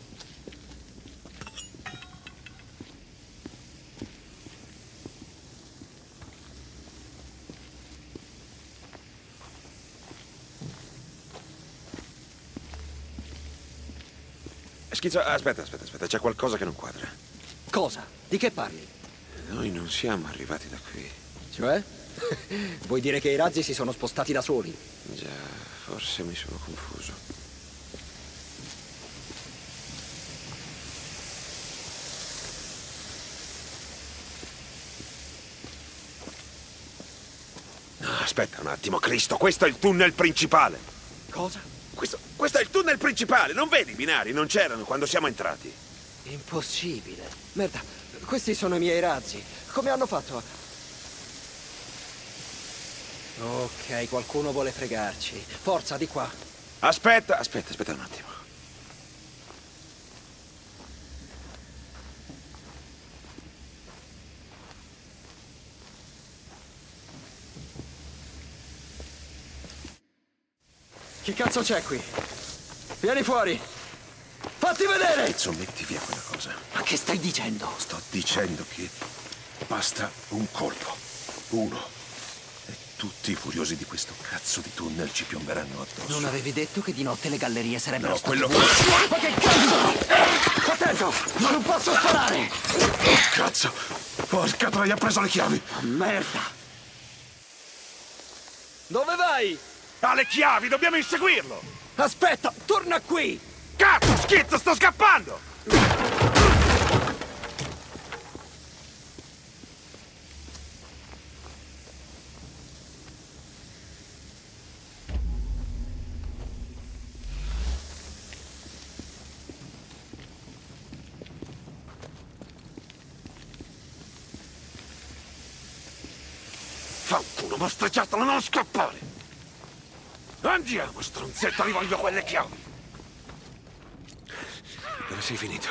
Schizzo, aspetta, c'è qualcosa che non quadra. Cosa? Di che parli? Noi non siamo arrivati da qui. Cioè? Vuoi dire che i razzi si sono spostati da soli? Già, forse mi sono confuso. No, aspetta un attimo, Cristo, questo è il tunnel principale. Cosa? Questo è il tunnel principale, non vedi i binari? Non c'erano quando siamo entrati. Impossibile. Merda, questi sono i miei razzi. Come hanno fatto a... Ok, qualcuno vuole fregarci. Forza, di qua. Aspetta un attimo. Che cazzo c'è qui? Vieni fuori! Fatti vedere! Cazzo, metti via quella cosa. Ma che stai dicendo? Sto dicendo che basta un colpo. Uno. E tutti i furiosi di questo cazzo di tunnel ci piomberanno addosso. Non avevi detto che di notte le gallerie sarebbero No, state quello... vuote? Ma che cazzo? Attento! Non posso sparare! Oh, cazzo! Porca troia, ha preso le chiavi! Merda! Dove vai? Ha le chiavi, dobbiamo inseguirlo! Aspetta, torna qui! Cazzo, schizzo, sto scappando! Fanculo, mostriciattolo, non scappare! Andiamo, stronzetto, li voglio quelle chiavi! Dove sei finito?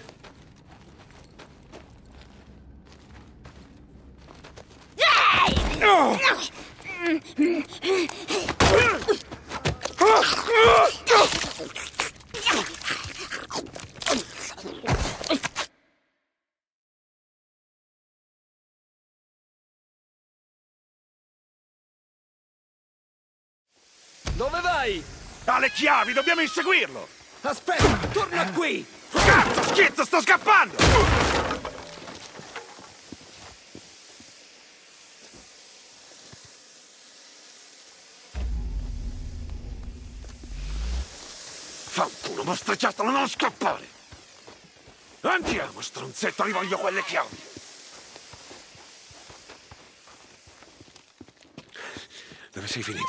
No! Dove vai? Ha le chiavi, dobbiamo inseguirlo! Aspetta, torna qui! Cazzo, schizzo, sto scappando! Fanculo, mostriciattolo, non scappare! Andiamo, stronzetto, li voglio quelle chiavi! Dove sei finito?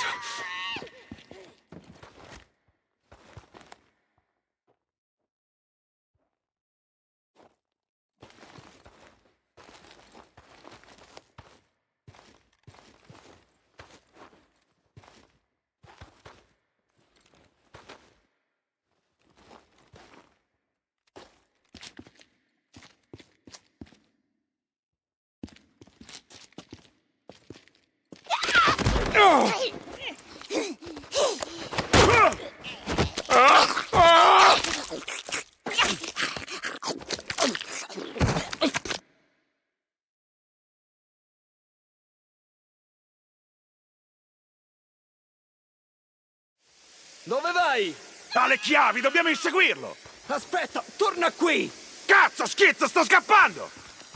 Dove vai? Ha le chiavi, dobbiamo inseguirlo! Aspetta, torna qui! Cazzo, schizzo, sto scappando!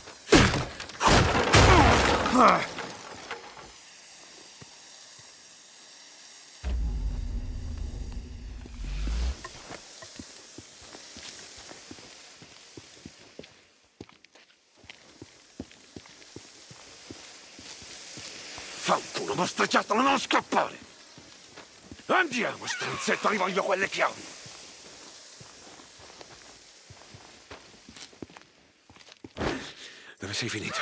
Fanculo, mostriciattolo, non scappare! Andiamo, stronzetto, li voglio quelle chiavi! Dove sei finito?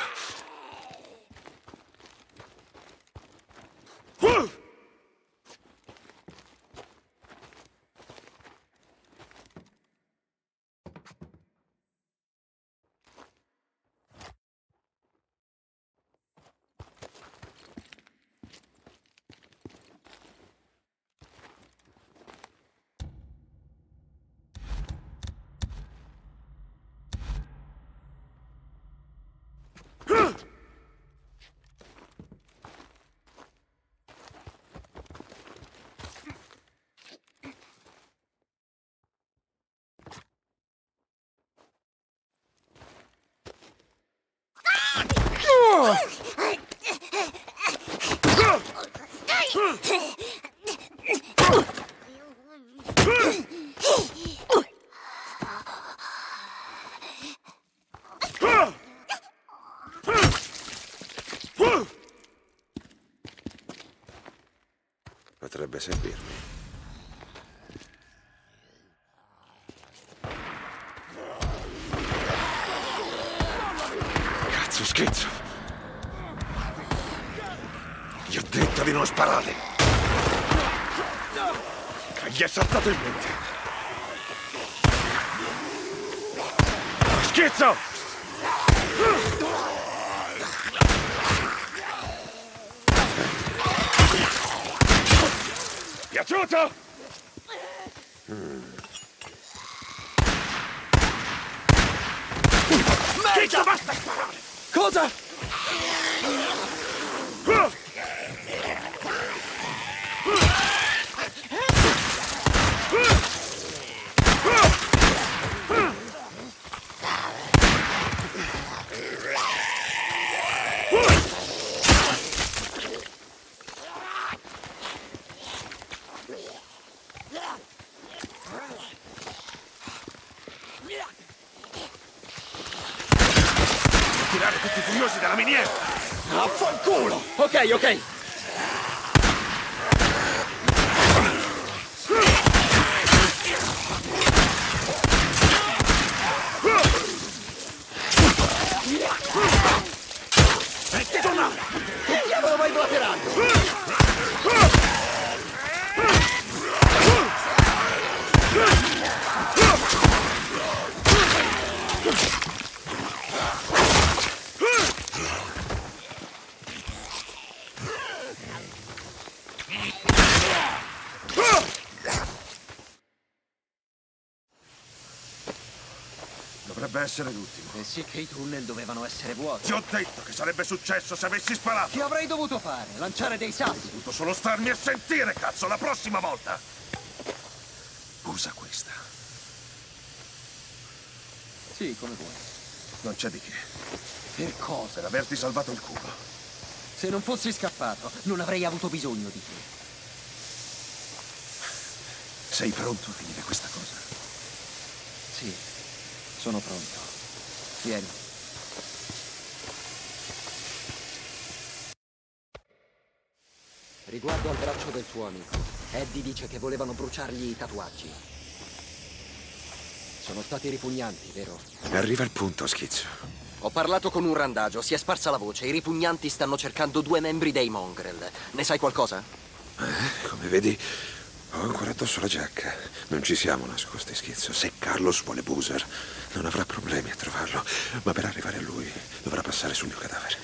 Potrebbe servirmi. Cazzo, schizzo! Gli ho detto di non sparare! Che gli è saltato in mente! Schizzo! Piaciuto? Schizzo, basta sparare! Cosa? Tirare tutti i furiosi dalla miniera! Affanculo! Ok, ok! Metti tornare! Che diavolo vai bloccando? Dovrebbe essere l'ultimo. E sì che i tunnel dovevano essere vuoti. Ti ho detto che sarebbe successo se avessi sparato. Che avrei dovuto fare? Lanciare dei sassi? Hai dovuto solo starmi a sentire, cazzo, la prossima volta. Usa questa. Sì, come vuoi. Non c'è di che. Per cosa? Per averti salvato il culo. Se non fossi scappato, non avrei avuto bisogno di te. Sei pronto a finire questa cosa? Sì, sono pronto. Vieni. Riguardo al braccio del tuo amico, Eddie dice che volevano bruciargli i tatuaggi. Sono stati ripugnanti, vero? Arriva il punto, Schizzo. Ho parlato con un randagio, si è sparsa la voce. I ripugnanti stanno cercando 2 membri dei Mongrel. Ne sai qualcosa? Come vedi, ho ancora addosso la giacca. Non ci siamo nascosti, Schizzo. Se Carlos vuole Boozer, non avrà problemi a trovarlo. Ma per arrivare a lui, dovrà passare sul mio cadavere.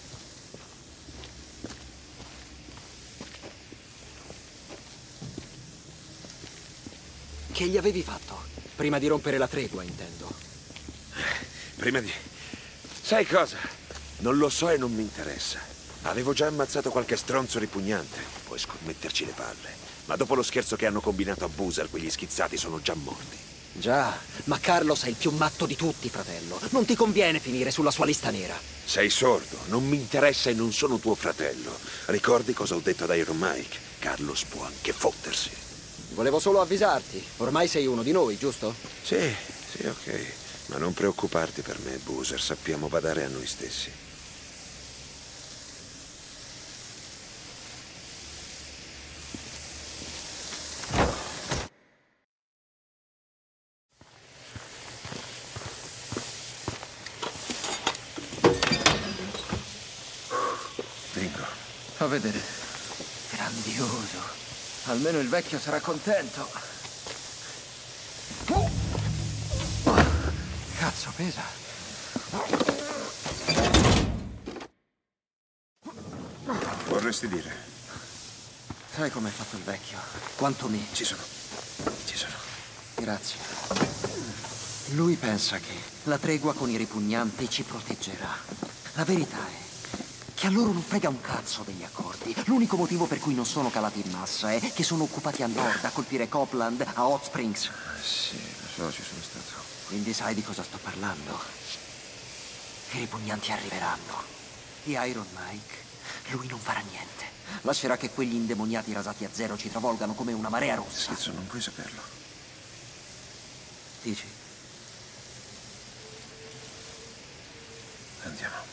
Che gli avevi fatto? Prima di rompere la tregua, intendo. Prima di... Sai cosa? Non lo so e non mi interessa. Avevo già ammazzato qualche stronzo ripugnante. Puoi scommetterci le palle. Ma dopo lo scherzo che hanno combinato a Boozer, quegli schizzati sono già morti. Già, ma Carlos è il più matto di tutti, fratello. Non ti conviene finire sulla sua lista nera. Sei sordo, non mi interessa e non sono tuo fratello. Ricordi cosa ho detto ad Iron Mike? Carlos può anche fottersi. Volevo solo avvisarti. Ormai sei uno di noi, giusto? Sì, ok. Ma non preoccuparti per me, Boozer. Sappiamo badare a noi stessi. Bingo. Fa vedere. Grandioso. Almeno il vecchio sarà contento. Cazzo, pesa. Vorresti dire? Sai com'è fatto il vecchio? Quanto me. Ci sono. Grazie. Lui pensa che la tregua con i ripugnanti ci proteggerà. La verità è che a loro non frega un cazzo degli accordi. L'unico motivo per cui non sono calati in massa è che sono occupati a nord, a colpire Copeland, a Hot Springs. Sì, lo so, ci sono stato. Quindi sai di cosa sto parlando? I ripugnanti arriveranno. E Iron Mike, lui non farà niente. Lascerà che quegli indemoniati rasati a zero ci travolgano come una marea rossa. Schizzo, non puoi saperlo. Dici? Andiamo.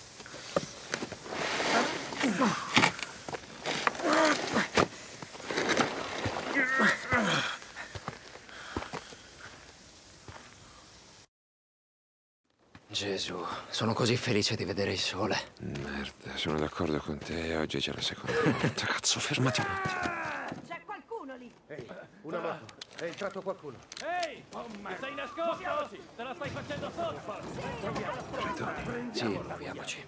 Gesù, sono così felice di vedere il sole. Merda, sono d'accordo con te. Oggi c'è la seconda volta. Cazzo, fermati un attimo. C'è qualcuno lì! Ehi, una moto. È entrato qualcuno. Ehi! Sei nascosto? Te la stai facendo sotto? Sì, muoviamoci.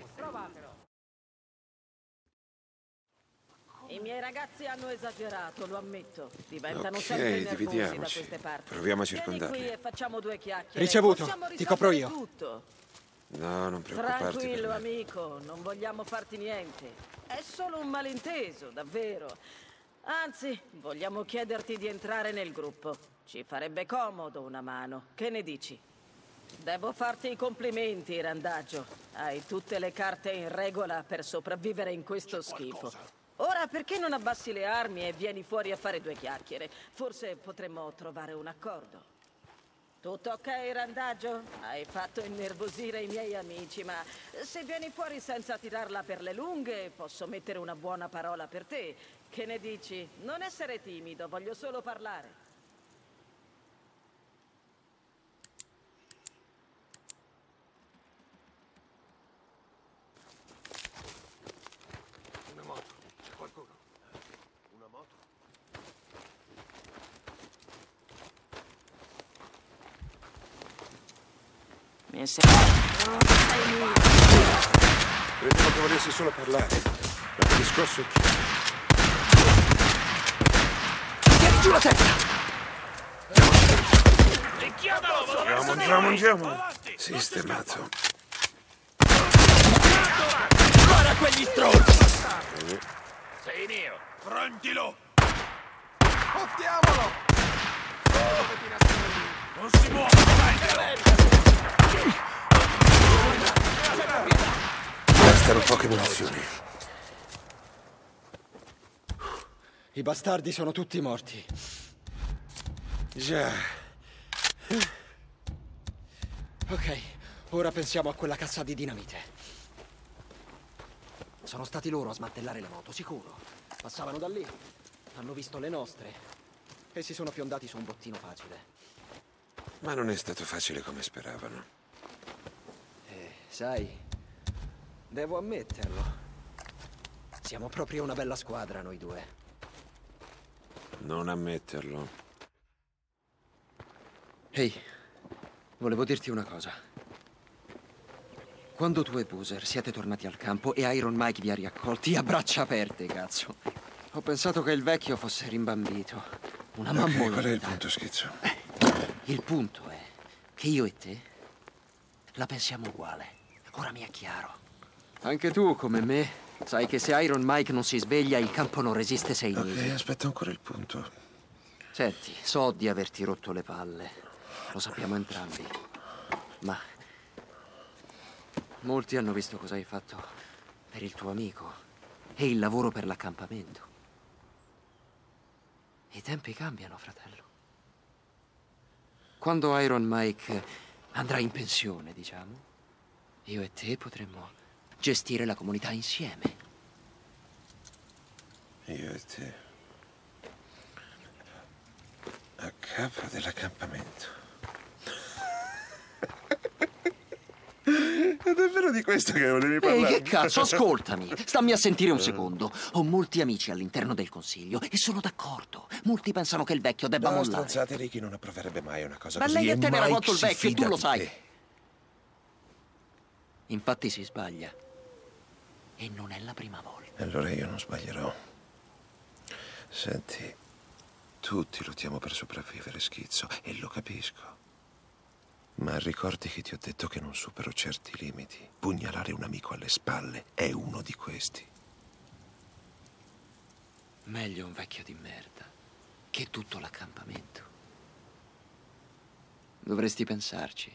I miei ragazzi hanno esagerato, lo ammetto. Diventano sempre Ok, nervosi da dividiamoci. queste parti. Proviamo a Vieni circondarli. qui e facciamo 2 chiacchiere. Ricevuto. Possiamo Ti copro io. Tutto. No, non preoccuparti per Tranquillo, me. amico, non vogliamo farti niente. È solo un malinteso, davvero. Anzi, vogliamo chiederti di entrare nel gruppo. Ci farebbe comodo una mano. Che ne dici? Devo farti i complimenti, Randaggio. Hai tutte le carte in regola per sopravvivere in questo schifo. Ora perché non abbassi le armi e vieni fuori a fare 2 chiacchiere? Forse potremmo trovare un accordo. Tutto ok, Randaggio? Hai fatto innervosire i miei amici, ma se vieni fuori senza tirarla per le lunghe, posso mettere una buona parola per te. Che ne dici? Non essere timido, voglio solo parlare. Una moto. C'è qualcuno? Una moto? Mi sembra... Credevo che volessi solo parlare. Ma il discorso è che... Tieni giù la testa! Picchiadolo, Andiamo. Sistemato. Spara a quegli stronzi! Sei mio. Prendilo. Fottiamolo! Non si muove, Bastano poche munizioni. I bastardi sono tutti morti. Già. Ok, ora pensiamo a quella cassa di dinamite. Sono stati loro a smantellare la moto, sicuro. Passavano da lì, hanno visto le nostre e si sono fiondati su un bottino facile. Ma non è stato facile come speravano. Sai, devo ammetterlo. Siamo proprio una bella squadra, noi due. Non ammetterlo. Ehi, volevo dirti una cosa. Quando tu e Boozer siete tornati al campo e Iron Mike vi ha riaccolti a braccia aperte, cazzo, ho pensato che il vecchio fosse rimbambito. Una mammoletta. Qual è il punto, Schizzo? Il punto è che io e te la pensiamo uguale. Ora mi è chiaro. Anche tu, come me, sai che se Iron Mike non si sveglia, il campo non resiste 6 mesi. Ok, aspetta ancora il punto. Senti, so di averti rotto le palle. Lo sappiamo entrambi. Ma molti hanno visto cosa hai fatto per il tuo amico e il lavoro per l'accampamento. I tempi cambiano, fratello. Quando Iron Mike andrà in pensione, diciamo, io e te potremmo gestire la comunità insieme. Io e te. A capo dell'accampamento. È davvero di questo che volevi parlare? Ehi, che cazzo, ascoltami. Stammi a sentire un secondo. Ho molti amici all'interno del consiglio e sono d'accordo. Molti pensano che il vecchio debba No, mollare. stronzate, Ricky non approverebbe mai una cosa Ma così. lei a e te ne era Mike rotto il si vecchio e tu fida lo di sai. te. Infatti si sbaglia. E non è la prima volta. Allora io non sbaglierò. Senti, tutti lottiamo per sopravvivere, Schizzo, e lo capisco. Ma ricordi che ti ho detto che non supero certi limiti. Pugnalare un amico alle spalle è uno di questi. Meglio un vecchio di merda che tutto l'accampamento. Dovresti pensarci.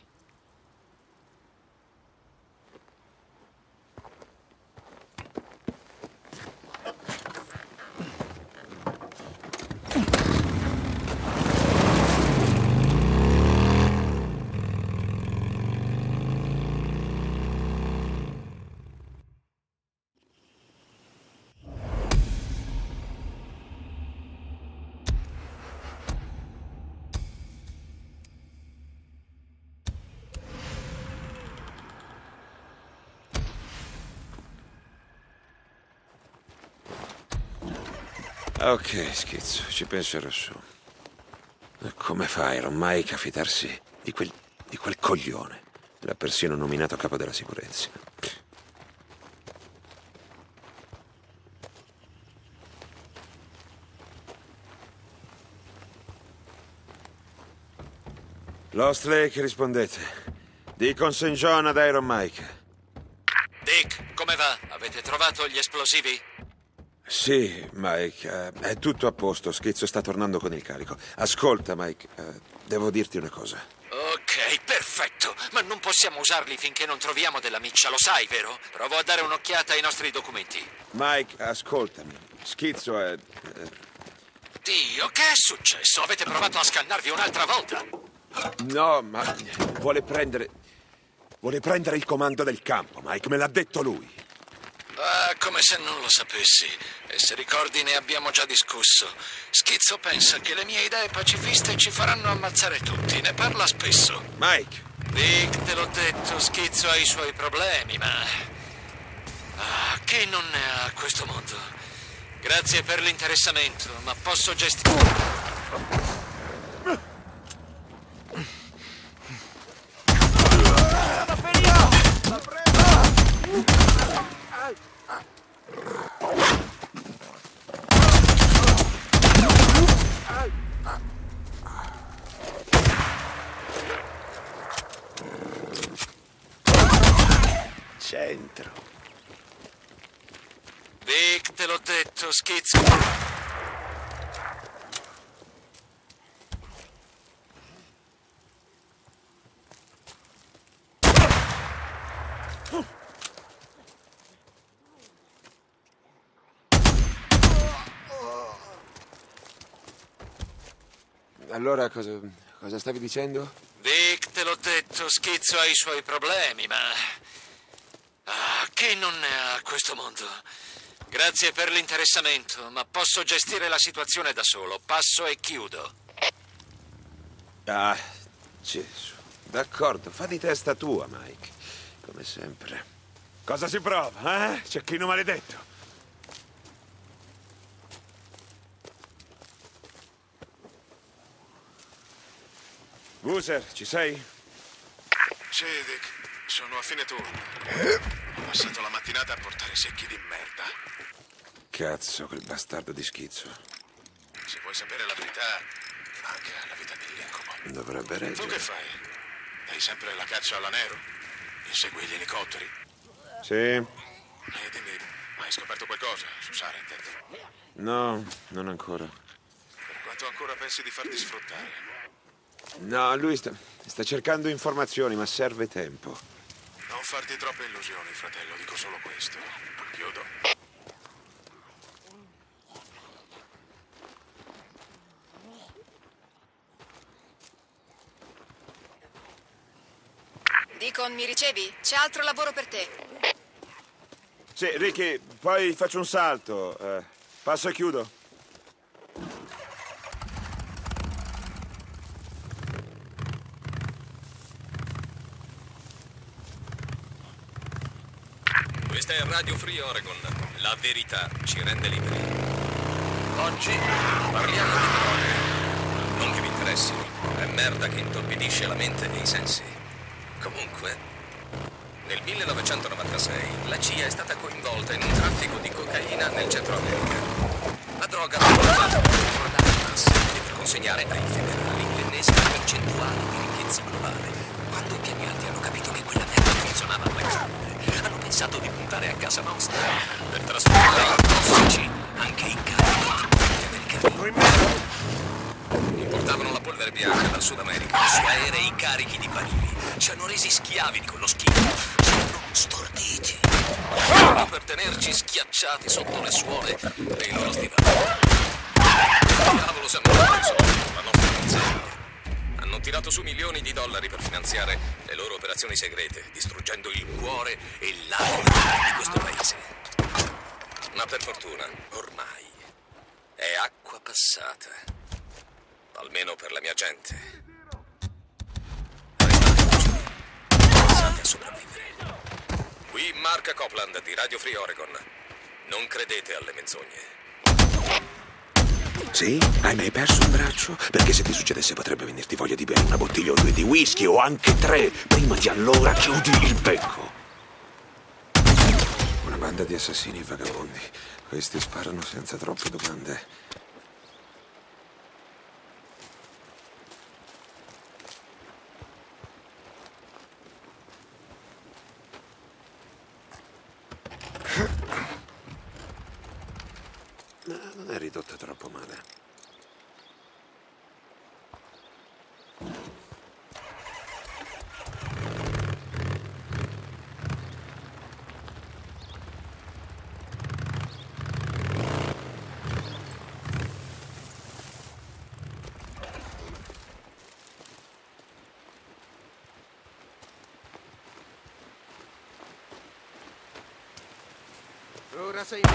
Ok, Schizzo, ci penserò su. Come fa Iron Mike a fidarsi di quel coglione? L'ha persino nominato capo della sicurezza. Lost Lake, rispondete. Deacon St. John ad Iron Mike. Dick, come va? Avete trovato gli esplosivi? Sì, Mike, è tutto a posto. Schizzo sta tornando con il carico. Ascolta, Mike, devo dirti una cosa. Ok, perfetto. Ma non possiamo usarli finché non troviamo della miccia, lo sai, vero? Provo a dare un'occhiata ai nostri documenti. Mike, ascoltami. Schizzo è... Dio, che è successo? Avete provato a scannarvi un'altra volta? No, ma vuole prendere il comando del campo, Mike. Me l'ha detto lui. Ah, come se non lo sapessi. E se ricordi ne abbiamo già discusso. Schizzo pensa che le mie idee pacifiste ci faranno ammazzare tutti. Ne parla spesso. Mike! Dick, te l'ho detto, Schizzo ha i suoi problemi, ma... chi non ne ha a questo mondo? Grazie per l'interessamento, ma posso gestire... dentro. Vic, te l'ho detto, schizzo. Allora, cosa stavi dicendo? Vic, te l'ho detto, schizzo ha i suoi problemi, ma... chi non ne ha a questo mondo? Grazie per l'interessamento, ma posso gestire la situazione da solo. Passo e chiudo. Ah, Gesù. D'accordo, fa di testa tua, Mike. Come sempre. Cosa si prova, eh? Cecchino maledetto. Boozer, ci sei? Sì, Dick. Sono a fine turno. Ho passato la mattinata a portare secchi di merda. Cazzo, quel bastardo di Schizzo. Se vuoi sapere la verità, anche la vita dell'incubo. Dovrebbe Tu reggere. che fai? Dai sempre la caccia alla nero? Insegui gli elicotteri? Sì. Dimmi, hai scoperto qualcosa? Su Sara, intendo. No, non ancora. Per quanto ancora pensi di farti sfruttare? No, lui sta cercando informazioni, ma serve tempo. Non farti troppe illusioni, fratello, dico solo questo. Chiudo. Deacon, mi ricevi? C'è altro lavoro per te. Sì, Ricky, poi faccio un salto. Passo e chiudo. Questa è Radio Free Oregon. La verità ci rende liberi. Oggi parliamo di droghe. Non che vi interessino. È merda che intorpidisce la mente e i sensi. Comunque, nel 1996 la CIA è stata coinvolta in un traffico di cocaina nel Centro America. La droga ha portato a massa per consegnare ai federali l'ennesima percentuale di ricchezza globale. Quando i pianiati hanno capito che quella merda funzionava alla grande, hanno pensato di puntare a casa nostra per trasportare i tossici anche in carico ai tribunali americani. Importavano la polvere bianca dal Sud America su aerei carichi di barili. Ci hanno resi schiavi di quello schifo. Ci hanno storditi. Proprio per tenerci schiacciati sotto le suole dei loro stivali. Cavolo, siamo preso la nostra iniziativa. Hanno tirato su milioni di dollari per finanziare le loro operazioni segrete, distruggendo il cuore e l'anima di questo paese. Ma per fortuna, ormai, è acqua passata. Almeno per la mia gente. Pensate a sopravvivere. Qui Mark Copeland di Radio Free Oregon. Non credete alle menzogne. Sì? Hai mai perso un braccio? Perché se ti succedesse potrebbe venirti voglia di bere una bottiglia o due di whisky o anche 3. Prima di allora chiudi il becco. Una banda di assassini vagabondi. Questi sparano senza troppe domande. No, non è ridotta troppo male. Ora sei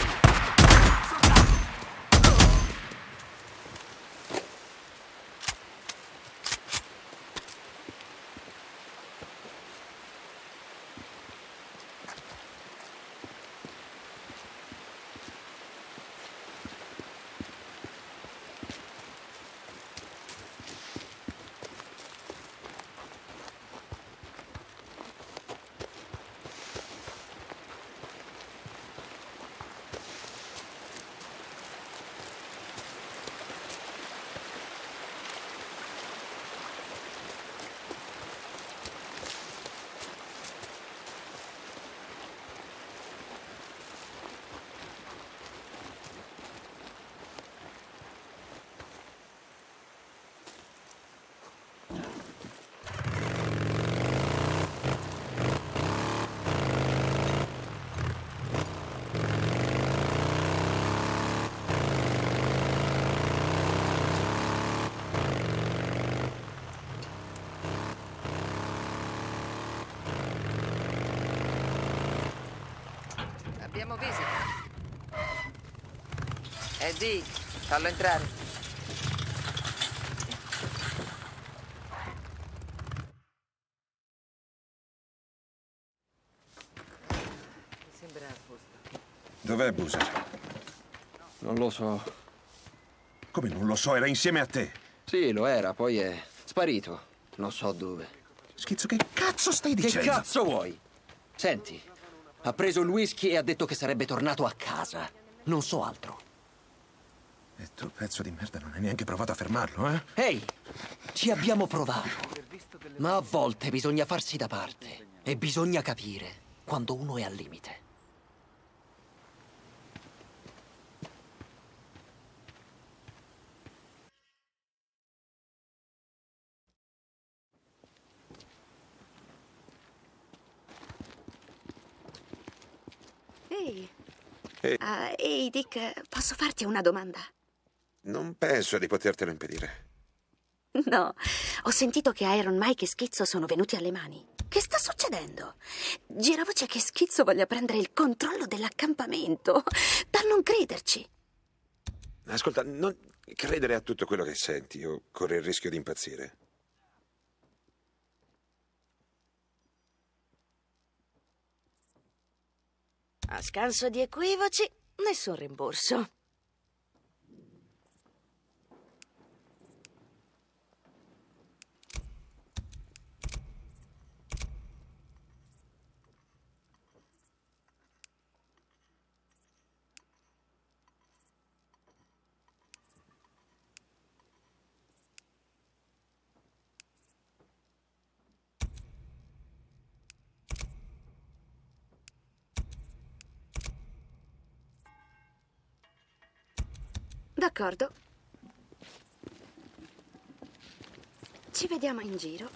Abbiamo visita. Eddie, fallo entrare. Mi sembra a posto. Dov'è Boozer? Non lo so. Come non lo so? Era insieme a te. Sì, lo era, poi è sparito. Non so dove. Schizzo, che cazzo stai dicendo? Che cazzo vuoi? Senti, ha preso il whisky e ha detto che sarebbe tornato a casa. Non so altro. E tu, pezzo di merda, non hai neanche provato a fermarlo, eh? Ehi, ci abbiamo provato. Ma a volte bisogna farsi da parte. E bisogna capire quando uno è al limite. Ehi. Ehi. Ehi, Dick, posso farti una domanda? Non penso di potertelo impedire. No, ho sentito che Iron Mike e Schizzo sono venuti alle mani. Che sta succedendo? Gira voce che Schizzo voglia prendere il controllo dell'accampamento. Da non crederci. Ascolta, non credere a tutto quello che senti o corri il rischio di impazzire. A scanso di equivoci, nessun rimborso. D'accordo. Ci vediamo in giro.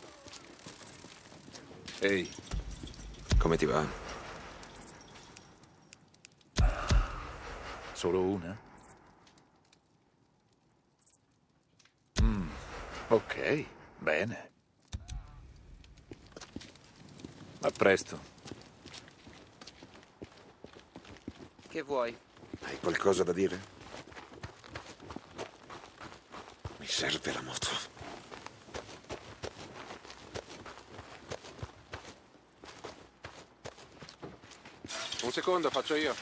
Ehi, come ti va? Solo una? Ok, bene. A presto. Che vuoi? Hai qualcosa da dire? Mi serve la moto. Un secondo, faccio io.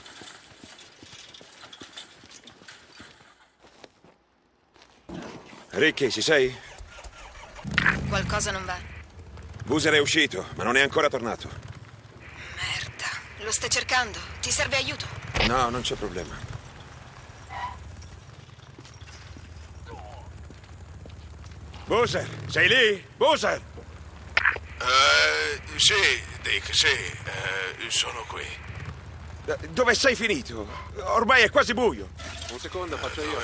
Ricky, ci sei? Qualcosa non va. Boozer è uscito, ma non è ancora tornato. Merda. Lo stai cercando? Ti serve aiuto? No, non c'è problema. Boozer, sei lì? Boozer! Sì, Dick, sì, sono qui. Dove sei finito? Ormai è quasi buio. Un secondo, faccio io.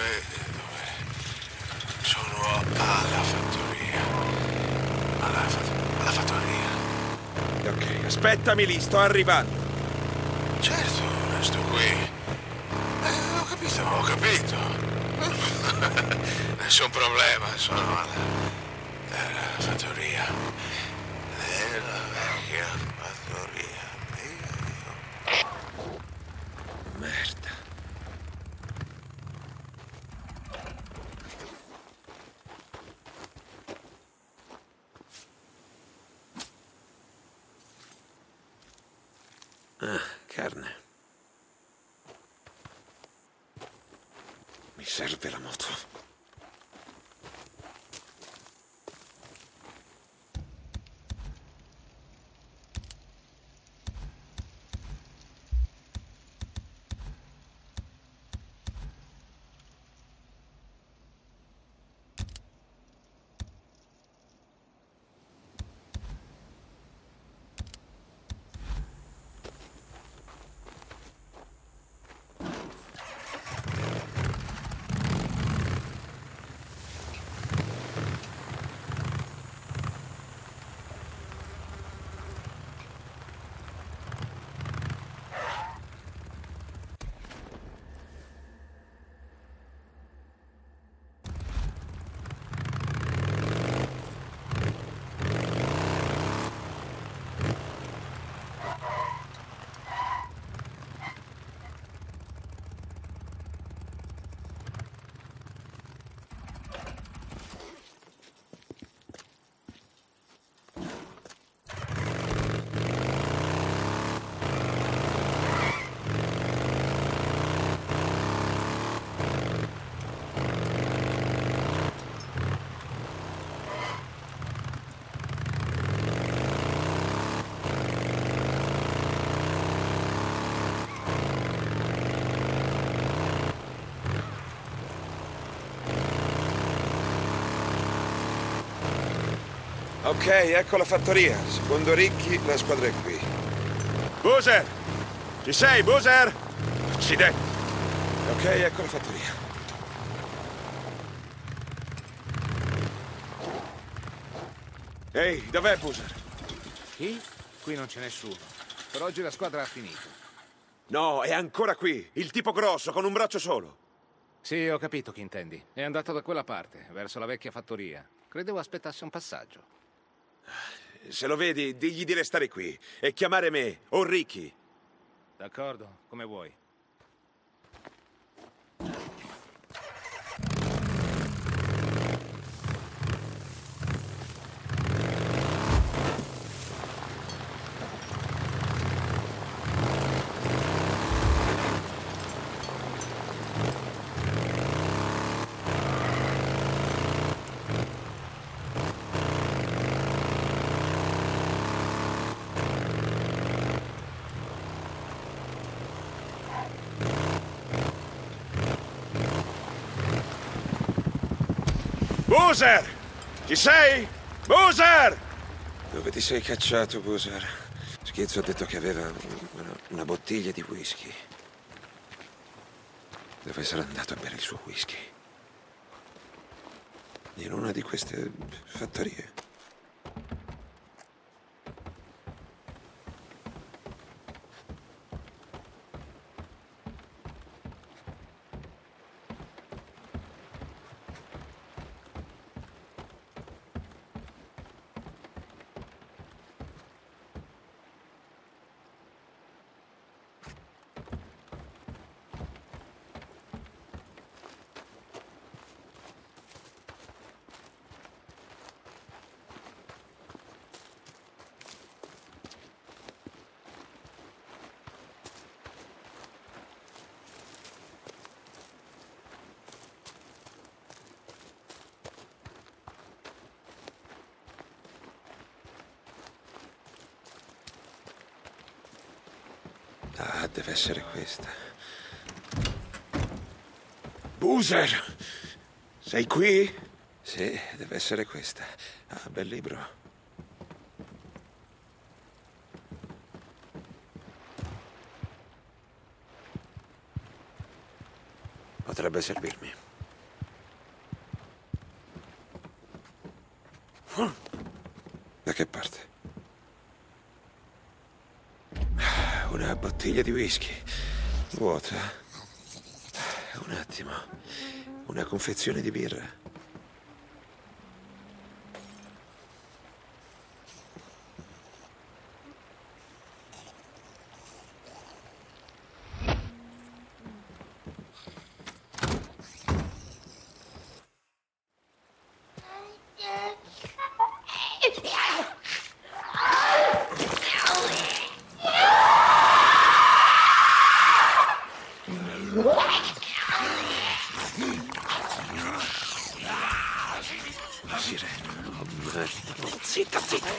Sono alla fattoria. Alla fattoria. Ok, aspettami lì, sto arrivando. Certo, sto qui. Ho capito. Nessun problema, sono alla fattoria. Nella vecchia fattoria. Merda. Ah, carne. Mi serve la moto. Ok, ecco la fattoria. Secondo Ricky, la squadra è qui. Boozer! Ci sei, Boozer? Accidenti. Ok, ecco la fattoria. Ehi, dov'è Boozer? Chi? Qui non c'è nessuno. Per oggi la squadra ha finito. No, è ancora qui. Il tipo grosso, con un braccio solo. Sì, ho capito chi intendi. È andato da quella parte, verso la vecchia fattoria. Credevo aspettasse un passaggio. Se lo vedi, digli di restare qui e chiamare me o Ricky. D'accordo, come vuoi. Boozer! Ci sei? Boozer! Dove ti sei cacciato, Boozer? Schizzo ha detto che aveva una bottiglia di whisky. Dove sarà andato a bere il suo whisky? In una di queste fattorie. Ah, deve essere questa. Boozer! Sei qui? Sì, deve essere questa. Ah, bel libro. Potrebbe servirmi. Da che parte? Una bottiglia di whisky. Vuota. Un attimo. Una confezione di birra. Zitta, zitta.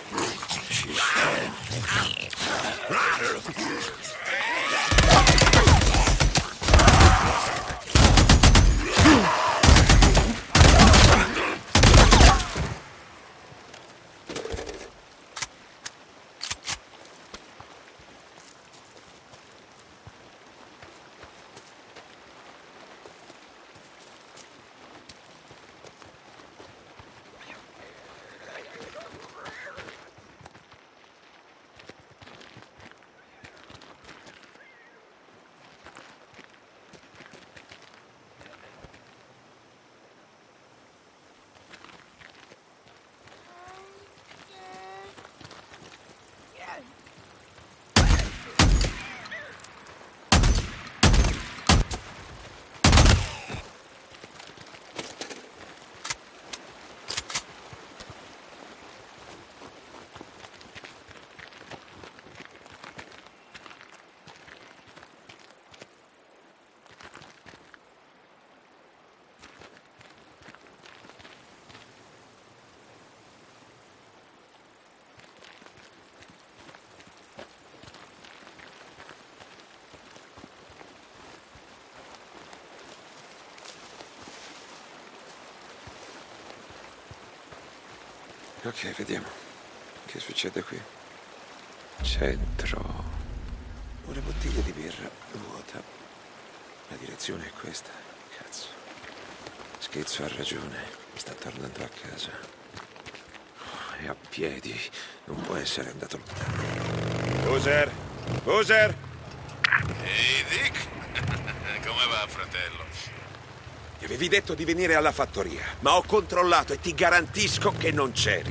Ok, vediamo. Che succede qui? Centro. Una bottiglia di birra vuota. La direzione è questa. Cazzo. Schizzo ha ragione. Sta tornando a casa. È a piedi. Non può essere andato lontano. Boozer! Boozer! Ehi, Dick. Come va, fratello? Ti avevi detto di venire alla fattoria, ma ho controllato e ti garantisco che non c'eri.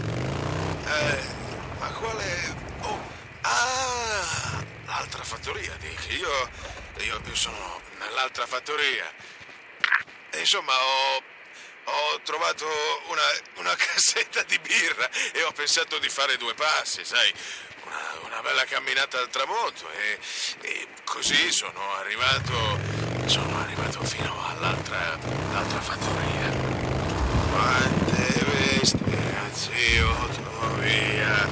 Ma quale... Oh, l'altra fattoria, Dick. Io sono nell'altra fattoria. Insomma, ho trovato una cassetta di birra e ho pensato di fare 2 passi, sai? Una bella camminata al tramonto e così sono arrivato fino all'altra fattoria. Quante bestie, zio, via.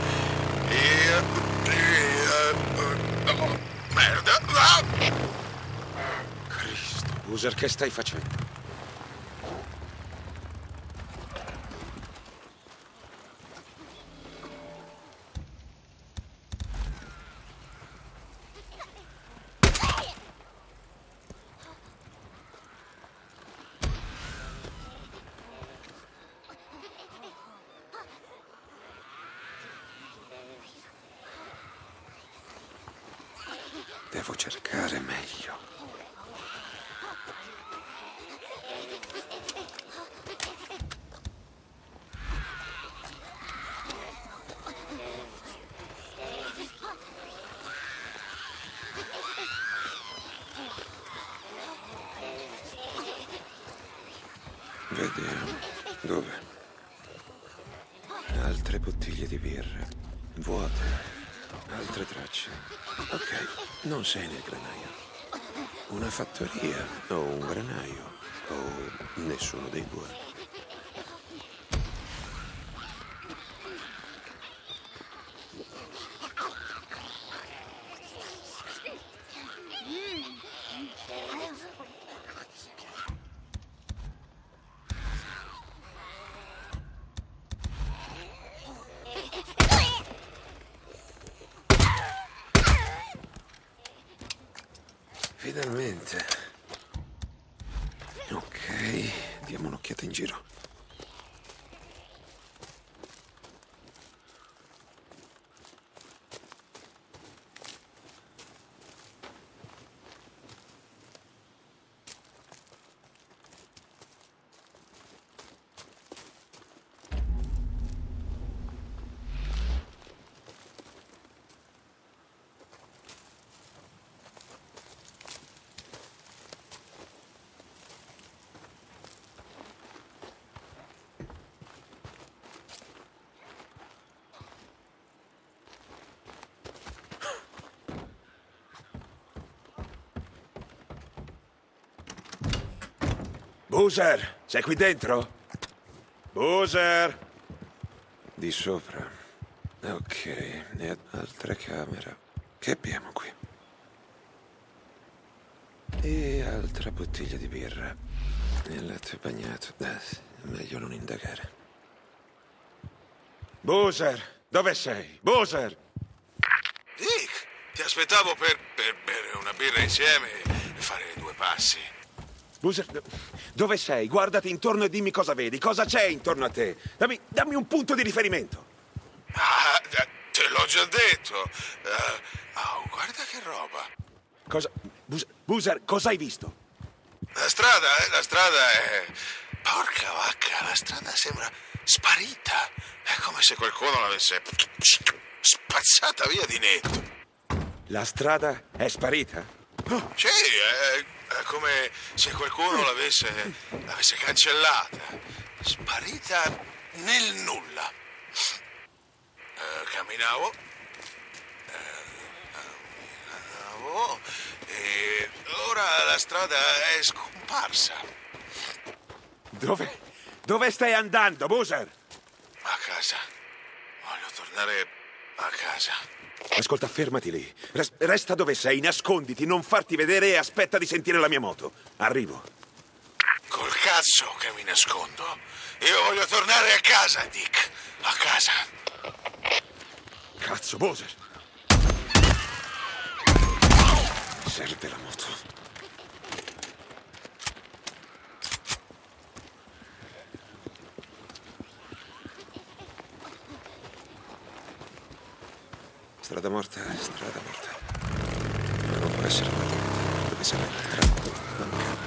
Oh, merda! Ah! Cristo, Boozer, che stai facendo? Devo cercare meglio. Vediamo. Dove? Altre bottiglie di birra. Vuote. Altre tracce. Ok, non sei nel granaio. Una fattoria o un granaio o nessuno dei due. Finalmente. Ok, diamo un'occhiata in giro. Boozer, sei qui dentro? Boozer! Di sopra. Ok, e altra camera. Che abbiamo qui? E altra bottiglia di birra. Il letto è bagnato. Meglio non indagare. Boozer, dove sei? Boozer! Dick, ti aspettavo per bere una birra insieme e fare 2 passi. Boozer, dove sei? Guardati intorno e dimmi cosa vedi. Cosa c'è intorno a te? Dammi un punto di riferimento. Te l'ho già detto. Guarda che roba. Cosa? Boozer, cosa hai visto? La strada è... Porca vacca, la strada sembra sparita. È come se qualcuno l'avesse spazzata via di netto. La strada è sparita? Oh. Sì, è come se qualcuno l'avesse cancellata. Sparita nel nulla. Camminavo e ora la strada è scomparsa. Dove stai andando, Boozer? A casa. Voglio tornare a casa. Ascolta, fermati lì. Resta dove sei, nasconditi, non farti vedere e aspetta di sentire la mia moto. Arrivo. Col cazzo che mi nascondo. Io voglio tornare a casa, Dick. A casa. Cazzo, Bowser! Serve la moto. Strada morta, strada morta. Ma non può essere morta. Dove sarà il tratto mancante?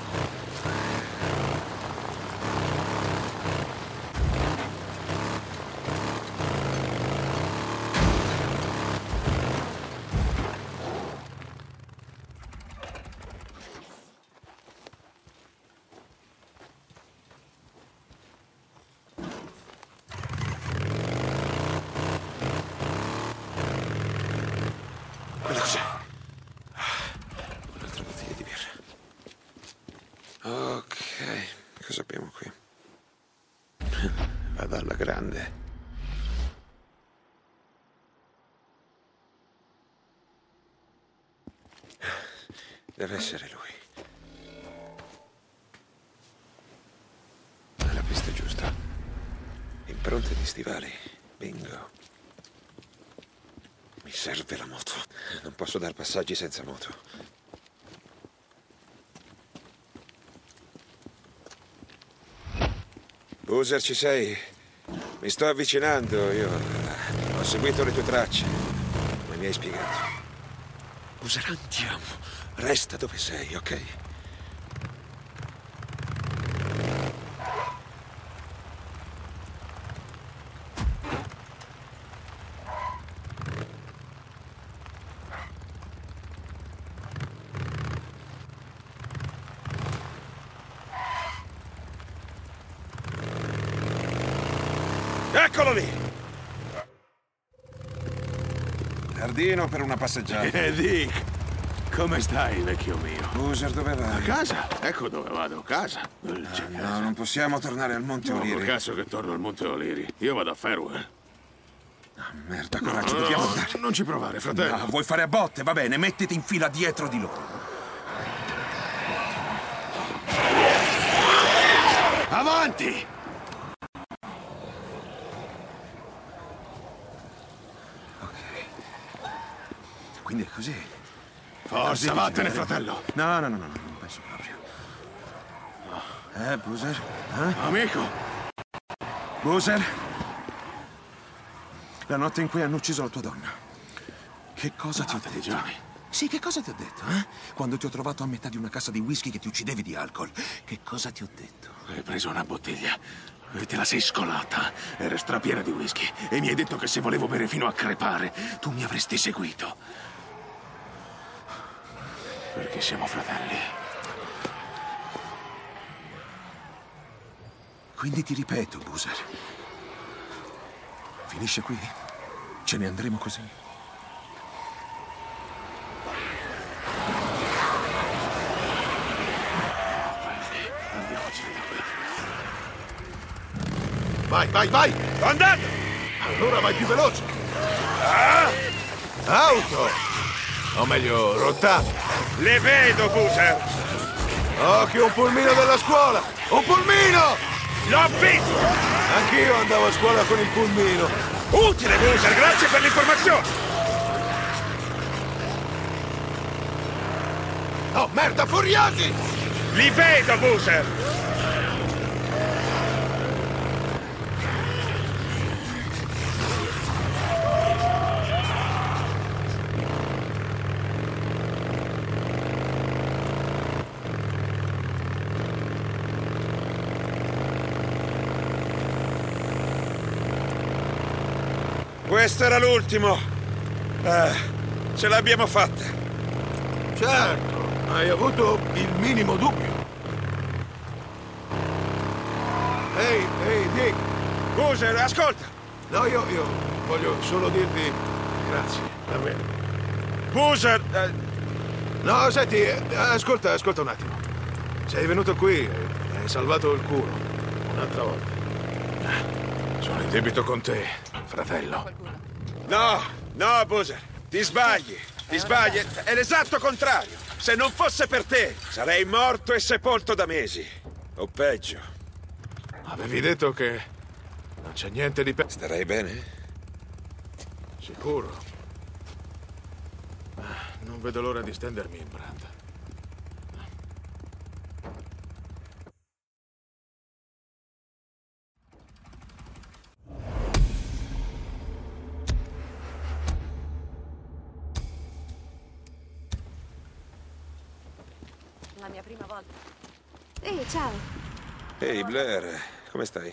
Cosa abbiamo qui? Vado alla grande. Deve essere lui. Ha la pista giusta. Impronte di stivali. Bingo. Mi serve la moto. Non posso dar passaggi senza moto. Bowser, ci sei? Mi sto avvicinando, io ho seguito le tue tracce, come mi hai spiegato. Bowser, andiamo. Resta dove sei, ok? Eccolo lì! Giardino per una passeggiata. Dick, come stai, vecchio mio? Bowser, dove vai? A casa? Ecco dove vado, casa. No, non possiamo tornare al Monte No, O'Leary. col cazzo che torno al Monte O'Leary. Io vado a Farewell. Merda, coraggio, dobbiamo andare. Non ci provare, fratello. No, vuoi fare a botte? Va bene, mettiti in fila dietro di loro. Avanti! Quindi è così. Forza, vattene, fratello. No, non penso proprio. Bowser? Amico! Bowser? La notte in cui hanno ucciso la tua donna. Che cosa ti ho detto? Johnny. Sì, che cosa ti ho detto, eh? Quando ti ho trovato a metà di una cassa di whisky che ti uccidevi di alcol. Che cosa ti ho detto? Hai preso una bottiglia e te la sei scolata. Era strapiena di whisky e mi hai detto che se volevo bere fino a crepare, tu mi avresti seguito. Perché siamo fratelli. Quindi ti ripeto, Bowser. Finisce qui? Ce ne andremo così? Andiamocene da qui. Vai! Sto andando! Allora vai più veloce. Auto! O meglio, rotta. Le vedo, Bowser! Occhio, un pulmino della scuola! Un pulmino! L'ho visto! Anch'io andavo a scuola con il pulmino. Utile, Bowser, grazie per l'informazione! Oh, merda, furiosi! Li vedo, Bowser! Questo era l'ultimo. Ce l'abbiamo fatta. Certo, hai avuto il minimo dubbio. Ehi, Dick. Bowser, ascolta. No, io voglio solo dirti grazie, davvero. Bowser... No, senti, ascolta un attimo. Sei venuto qui e hai salvato il culo. Un'altra volta. Sono in debito con te, fratello. No, Bowser, ti sbagli. È l'esatto contrario. Se non fosse per te, sarei morto e sepolto da mesi. O peggio. Avevi detto che Non c'è niente di peggio. Starai bene? Sicuro. Non vedo l'ora di stendermi in branda. La mia prima volta. Ehi, ciao. Ehi, Blair, come stai?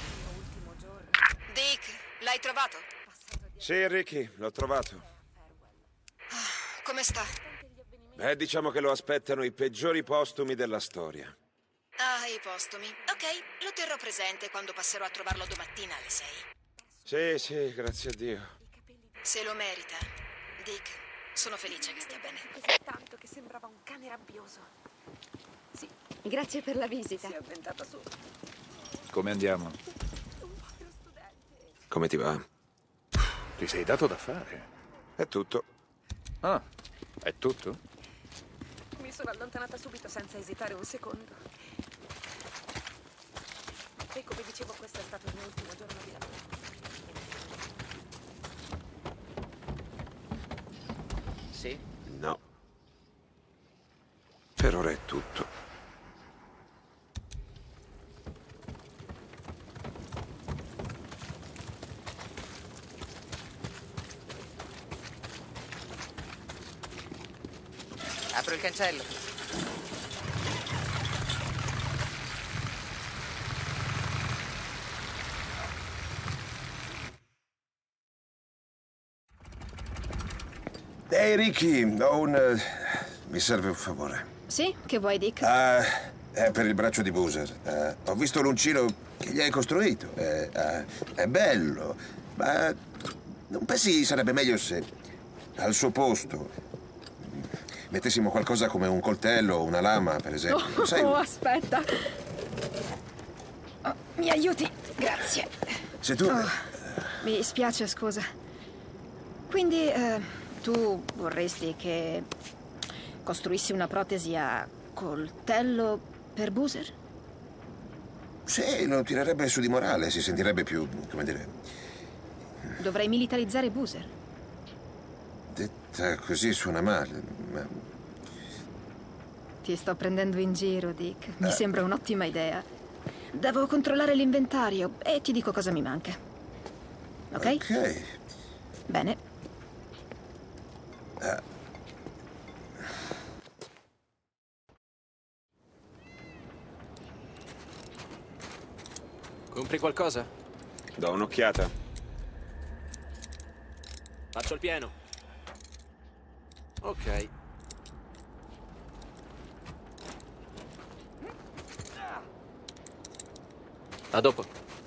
Dick, l'hai trovato? Sì, Ricky, l'ho trovato. Come sta? Beh, diciamo che lo aspettano i peggiori postumi della storia. Ah, i postumi. Ok, lo terrò presente quando passerò a trovarlo domattina alle 6. Sì, sì, grazie a Dio. Se lo merita. Dick, sono felice che stia bene. Così tanto che sembrava un cane rabbioso. Sì. Grazie per la visita. Si è avventata su. Come andiamo? Come ti va? Ti sei dato da fare? È tutto. Ah, è tutto? Mi sono allontanata subito senza esitare un secondo. E come dicevo, questo è stato il mio ultimo giorno di lavoro. Sì? No. Per ora è tutto. Apro il cancello. Ehi, Ricky, mi serve un favore. Sì? Che vuoi, Dick? È per il braccio di Boozer. Ho visto l'uncino che gli hai costruito. È bello, ma non pensi sarebbe meglio se al suo posto mettessimo qualcosa come un coltello o una lama, per esempio? Sai, Aspetta. Oh, mi aiuti? Grazie. se tu... Mi spiace, scusa. Quindi, tu vorresti che costruissi una protesi a coltello per Boozer? Sì, lo tirerebbe su di morale, si sentirebbe più, come dire... Dovrei militarizzare Boozer. Detta così suona male, ma... Ti sto prendendo in giro, Dick. Mi sembra un'ottima idea. Devo controllare l'inventario e ti dico cosa mi manca. Ok? Ok. Bene. Compri qualcosa? Do un'occhiata. Faccio il pieno. Ok. A dopo.